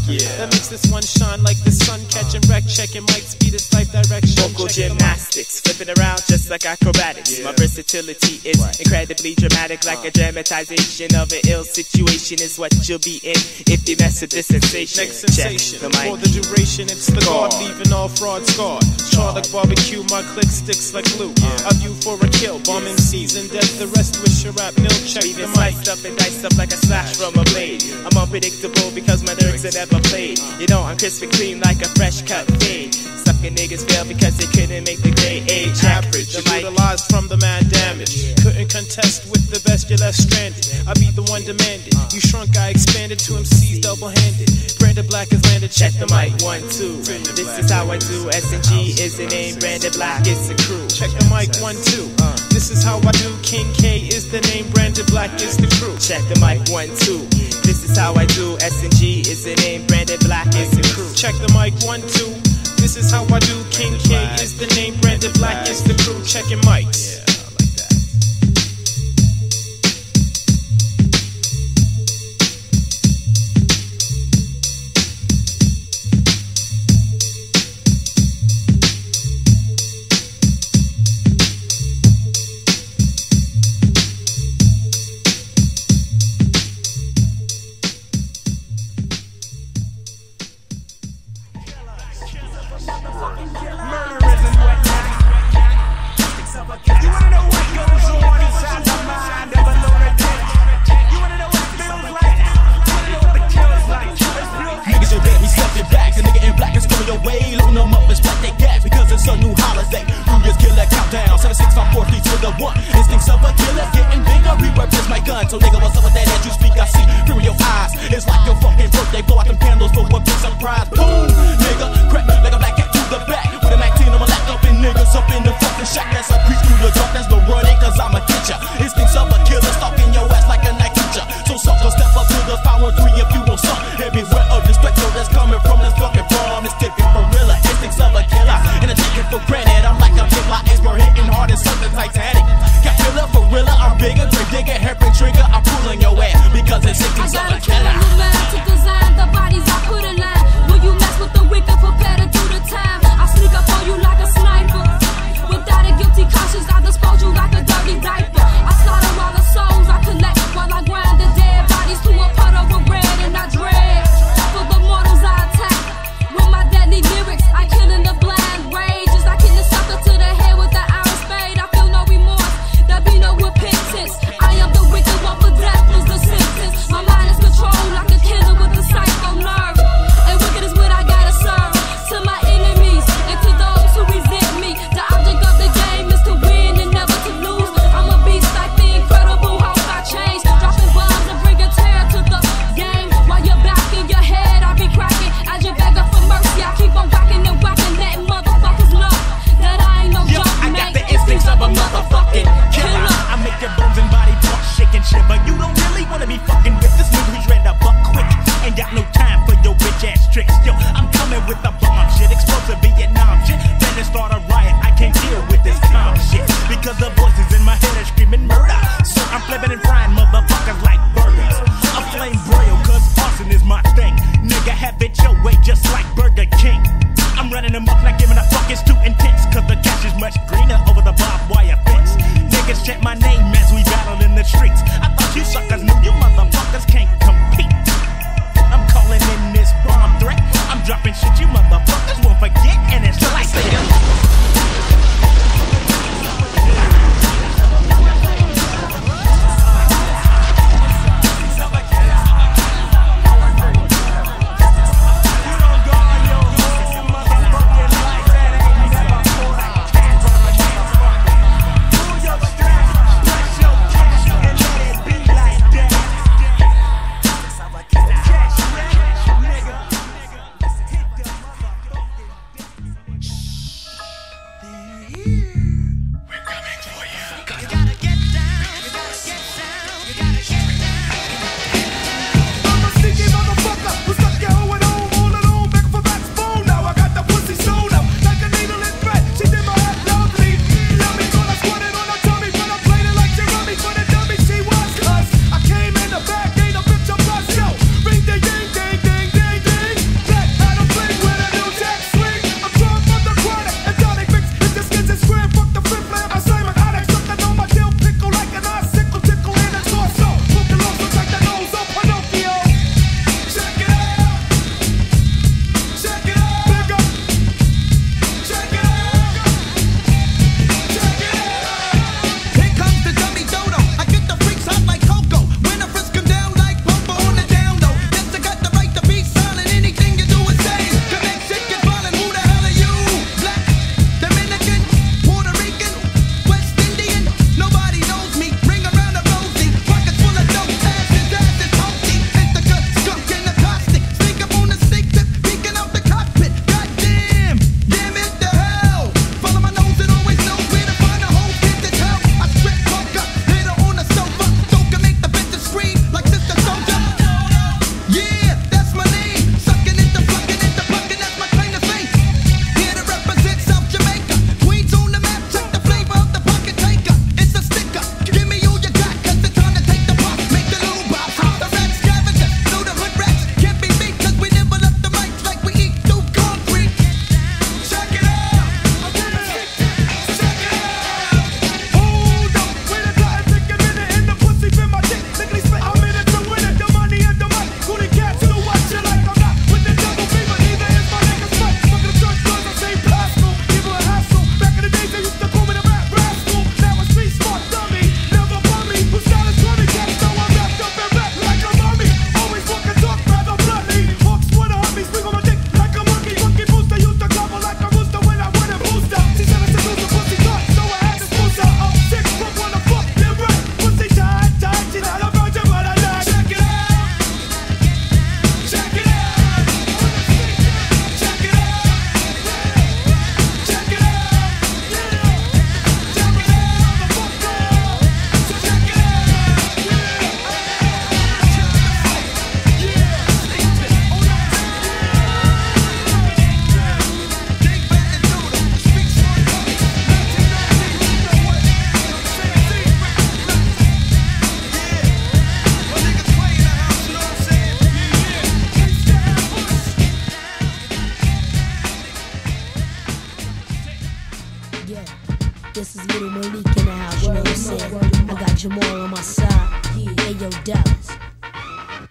Yeah. That makes this one shine like the sun, catching wreck, checking mic speed, its life direction. Vocal gymnastics, flipping around just like acrobatics. My versatility is incredibly dramatic, like a dramatization of an ill situation is what you'll be in if you mess with this sensation. Next sensation, Check the mic. for the duration, it's the guard, leaving all fraud scarred. Char like barbecue, my click sticks like glue. I view for a kill, bomb M Cs and death, the rest wish your rap nil. Check the Leaving mic. sliced up and diced up like a slash from a blade. I'm unpredictable because my lyrics are never played. You know I'm crisp and clean like a fresh cut fade. Sucking niggas fail because they couldn't make the grade age Average, The mic. utilized from the man damage. Couldn't contest with the best, you're left stranded. I be the one demanded. You shrunk, I expanded to M Cs double handed. Branded Black has landed, check the mic. One, two. This is how I do. S and G is the name. Branded Black is the crew. Check the mic, one, two. This is how I do. King K is the name. Branded Black is the crew. Check the mic, one, two. This is how I do. S and G is the name. Branded Black is the crew. Check the mic, one, two. This is how I do. King K is the name. Branded Black is the crew. Checking mics.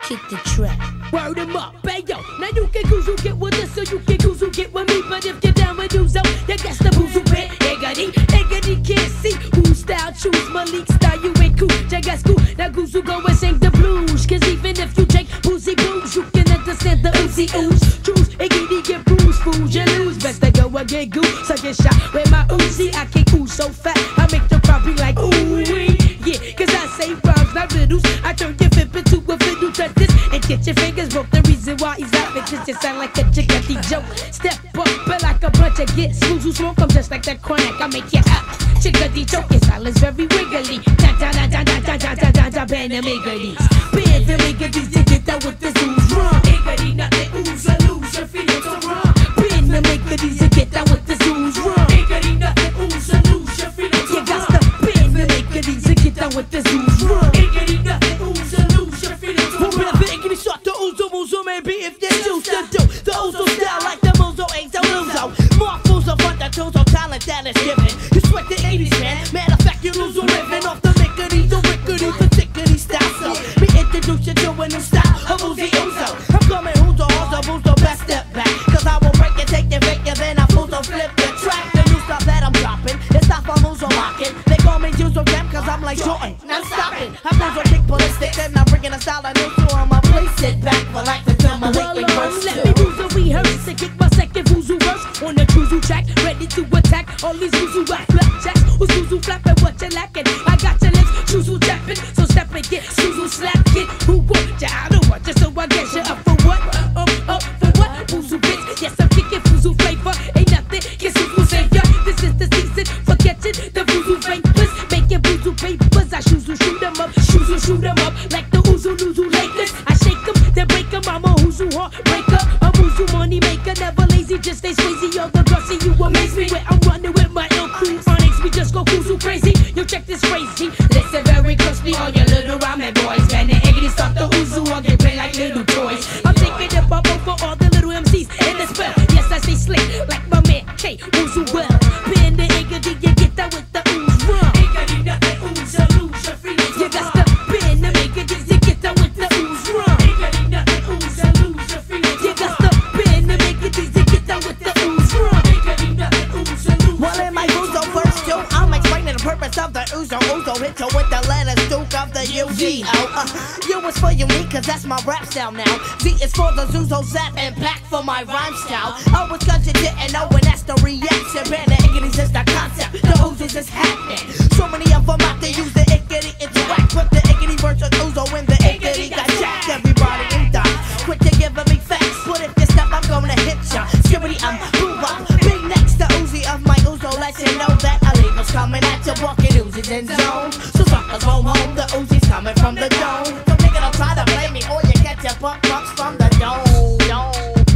Kick the track. Word 'em up, bayo. Now you can Guzu get with us, so you can Guzu get with me. But if you're down with Uzo, you guess the Buzu bit. Eggity, Eggity can't see whose style choose. Malik style, you ain't cool. Jagas cool. Now Guzu go and sing the blues. Cause even if you take Boozy Blues, you can understand the Uzi ooze. Choose Eggity, get bruised, fools, you lose. Best to go and get goose. I get shot with my Uzi. I kick ooze so fat, I make the crowd be like, ooh wee. Yeah, cause I say rhymes, not riddles. I turn your fip into a fiddle, touch this and get your fingers broke. The reason why he's laughing, cause you sound like a chickadee joke. Step up, but like a bunch of gets. Who's who smoke, I'm just like that chronic. I make you up, chickadee choke. Your style is very wiggly. Da da da da da da da da da da, ban the miggities. Ban the miggities to get out with the zooms wrong. Iggity, nothing, ooze, or lose, your feelings are wrong. Ban the miggities to get out with the zooms wrong. Iggity, nothing, ooze, or lose, your feelings are wrong. You got to ban the miggities to get out with the zooms wrong. Iggity, nothing, ooze, or lose, your feelings are wrong. Whoever iggity start to oozo, moozo, maybe if they choose to do the oozo style like the mozo ain't so lozo. More fools of fun, the tools of talent that is given. You sweat the eighties, man. Matter of fact, you lose a living off the lickety, the rickety, the tickety style. So, me introduce you to a new style of Uzi Uzo. I'm coming whozo, also whozo, best step back. Cause I will break you, take you, break you, then I whozo flip the track. The new stuff that I'm dropping, it's not for whozo locking. They call me Uzo Jam cause I'm like Jordan. Now stop it. I'm whozo kick ballistic, then I'm bringing a style I knew, so I'ma place it back for like the time I like the first. Let me whozo rehearse and kick my second whozo verse on the cruise track, ready to attack all these whozo rap flapjacks. Who's whozo flapping what you lacking? I got your lips, whozo tapping, so step and get whozo slacking. Who want you out of what? Just so I get you up for what? Up, up for what? Whozo bitch? Yes, I'm kicking whozo flavor. Ain't nothing, kiss whozo savior. This is the season for catching the whozo vapors, making whozo papers. I shoes who shoot 'em up, shoes who shoot 'em up like the whozo whozo Lakers. I shake 'em, then break 'em. I'm a whozo heartbreaker, a whozo money maker, never lazy, just stay crazy. All the glossy, you amaze me where I'm running with my ill crew. Onyx, we just go whozo crazy. You check this crazy. Listen very closely, all your little rhyming boys. Man, the Eggity stop the whozo, or get play like little toys. I'm taking the bubble for all the little M Cs in the spell. Yes, I say slick like my man K. Whozo well. Been the Eggity, you get that with the ooze wrong. Eggity, nothing ooze, or lose your feelings. You got to bend the Eggity, you get that with the ooze wrong. Eggity, nothing ooze, or lose your feelings. You got to bend the Eggity, you get that with the ooze wrong. Eggity, nothing ooze, or lose. Well, in my Uzo verse too, I'm explaining the purpose of the Uzo. Uzo hit you with the letters Duke of the U Z O. Uh, U is for unique, cause that's my rap style now. Z is for the Zuzo Zap and back for my rhyme style. O is cause you didn't know, and that's the reaction. Man, the Iggity's is the concept, the Uzis is happening. So many of them out there use the Iggity interact with the Iggity versus Uzo when the Iggity got jacked. Everybody in die, quit to giving me facts. But if you step, I'm gonna hit ya. Skibity, I'm boo-bop. Big next to Uzi of my Uzo, let you know that illegals coming at you, walking Uzi's in zone. So suckers home home, the Uzi's coming from the dome. So nigga don't try to blame me, or you get your butt bumps from the dome. dome.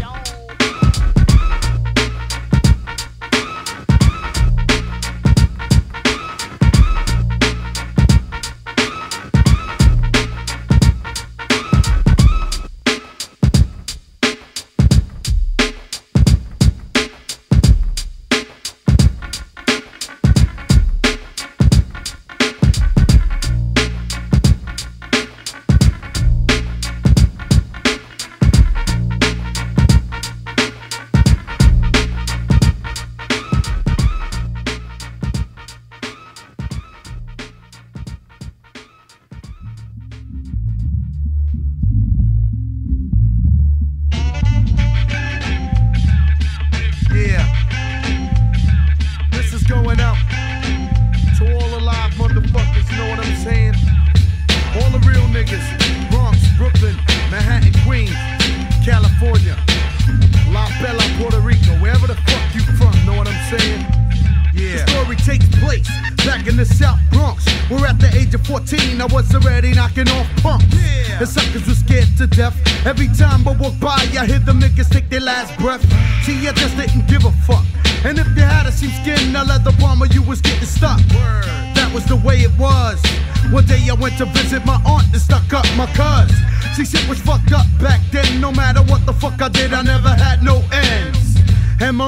fourteen, I was already knocking off punks. Yeah. And suckers were scared to death. Every time I walk by, I hear the niggas take their last breath. See, I just didn't give a fuck. And if you had a sheepskin, a leather bomber, you was getting stuck. Word. That was the way it was. One day I went to visit my aunt and stuck up my cuz. See, shit was fucked up back then. No matter what the fuck I did, I never had no ends. And my mom's was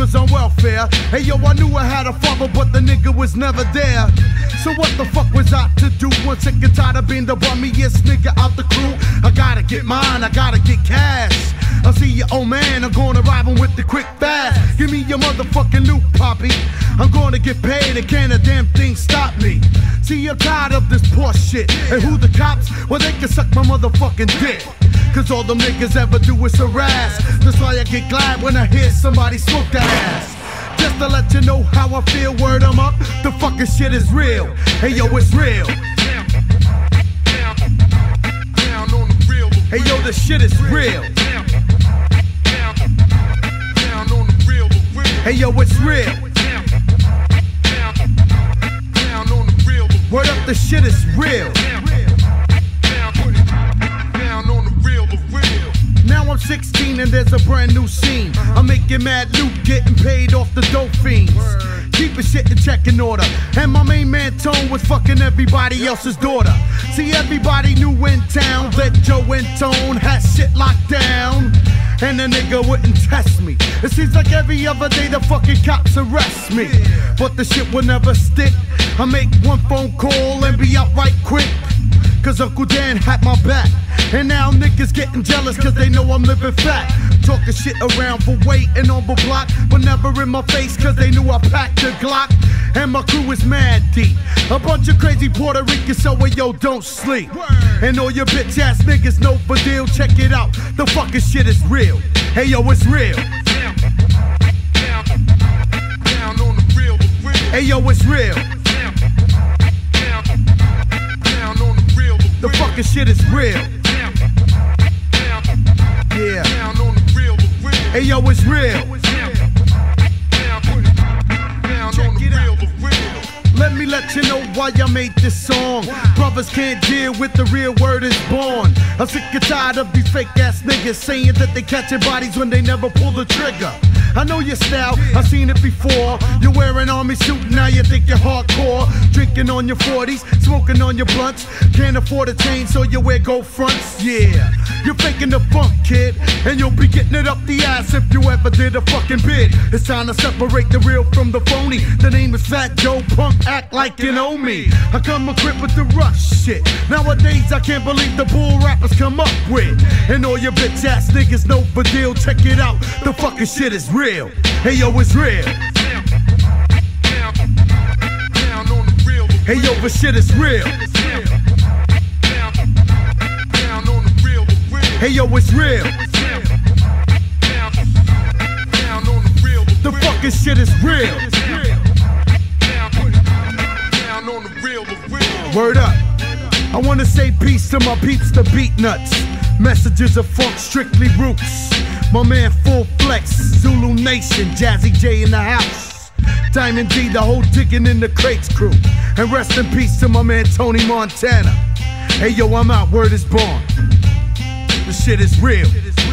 was on welfare. Hey yo, I knew I had a father, but the nigga was never there. So what the fuck was I to do? Once sick and tired of being the bummiest nigga out the crew. I gotta get mine, I gotta get cash. I see you, oh man, I'm gonna rob him with the quick fast. Give me your motherfucking loot, poppy. I'm gonna get paid and can't a damn thing stop me. See, I'm tired of this poor shit. And who the cops? Well, they can suck my motherfucking dick. Cause all them niggas ever do is harass. That's why I get glad when I hear somebody smoke that ass. Just to let you know how I feel, word I'm up. The fucking shit is real. Hey yo, it's real. Hey yo, the shit is real. Hey yo, it's real. Word up, the shit is real. Now I'm sixteen and there's a brand new scene. I'm making mad loot, getting paid off the dope fiends. Keeping shit in check in order. And my main man Tone was fucking everybody else's daughter. See, everybody knew in town that Joe and Tone had shit locked down. And the nigga wouldn't test me. It seems like every other day the fucking cops arrest me. But the shit will never stick. I make one phone call and be out right quick. Cause Uncle Dan had my back. And now niggas getting jealous cause they know I'm living fat. Talking shit around for weight and on the block, but never in my face cause they knew I packed the Glock. And my crew is mad deep. A bunch of crazy Puerto Ricans, so hey, yo, don't sleep. And all your bitch ass niggas know for deal, check it out. The fucking shit is real. Hey yo, it's real. Hey yo, it's real. The fucking shit is real. Yeah. Hey yo, it's real. Let me let you know why I made this song. Brothers can't deal with the real word is born. I'm sick and tired of these fake ass niggas saying that they catching bodies when they never pull the trigger. I know your style, I've seen it before. You're wearing army suit, now you think you're hardcore. Drinking on your forties, smoking on your blunts. Can't afford a chain, so you wear gold fronts. Yeah, you're faking the funk, kid. And you'll be getting it up the ass if you ever did a fucking bid. It's time to separate the real from the phony. The name is Fat Joe, punk, act like you know me. I come equipped with the rush shit. Nowadays I can't believe the bull rappers come up with. And all your bitch ass niggas know for deal, check it out. The fucking shit is real. Hey yo, it's real. Hey yo, the shit is real. Hey yo, it's real. The fucking shit is real. Word up. I wanna say peace to my peeps, the beat nuts. Messages of funk, strictly roots. My man Full Flex, Zulu Nation, Jazzy J in the house. Diamond D, the whole digging in the crates crew. And rest in peace to my man Tony Montana. Hey yo, I'm out, word is born. The shit is real.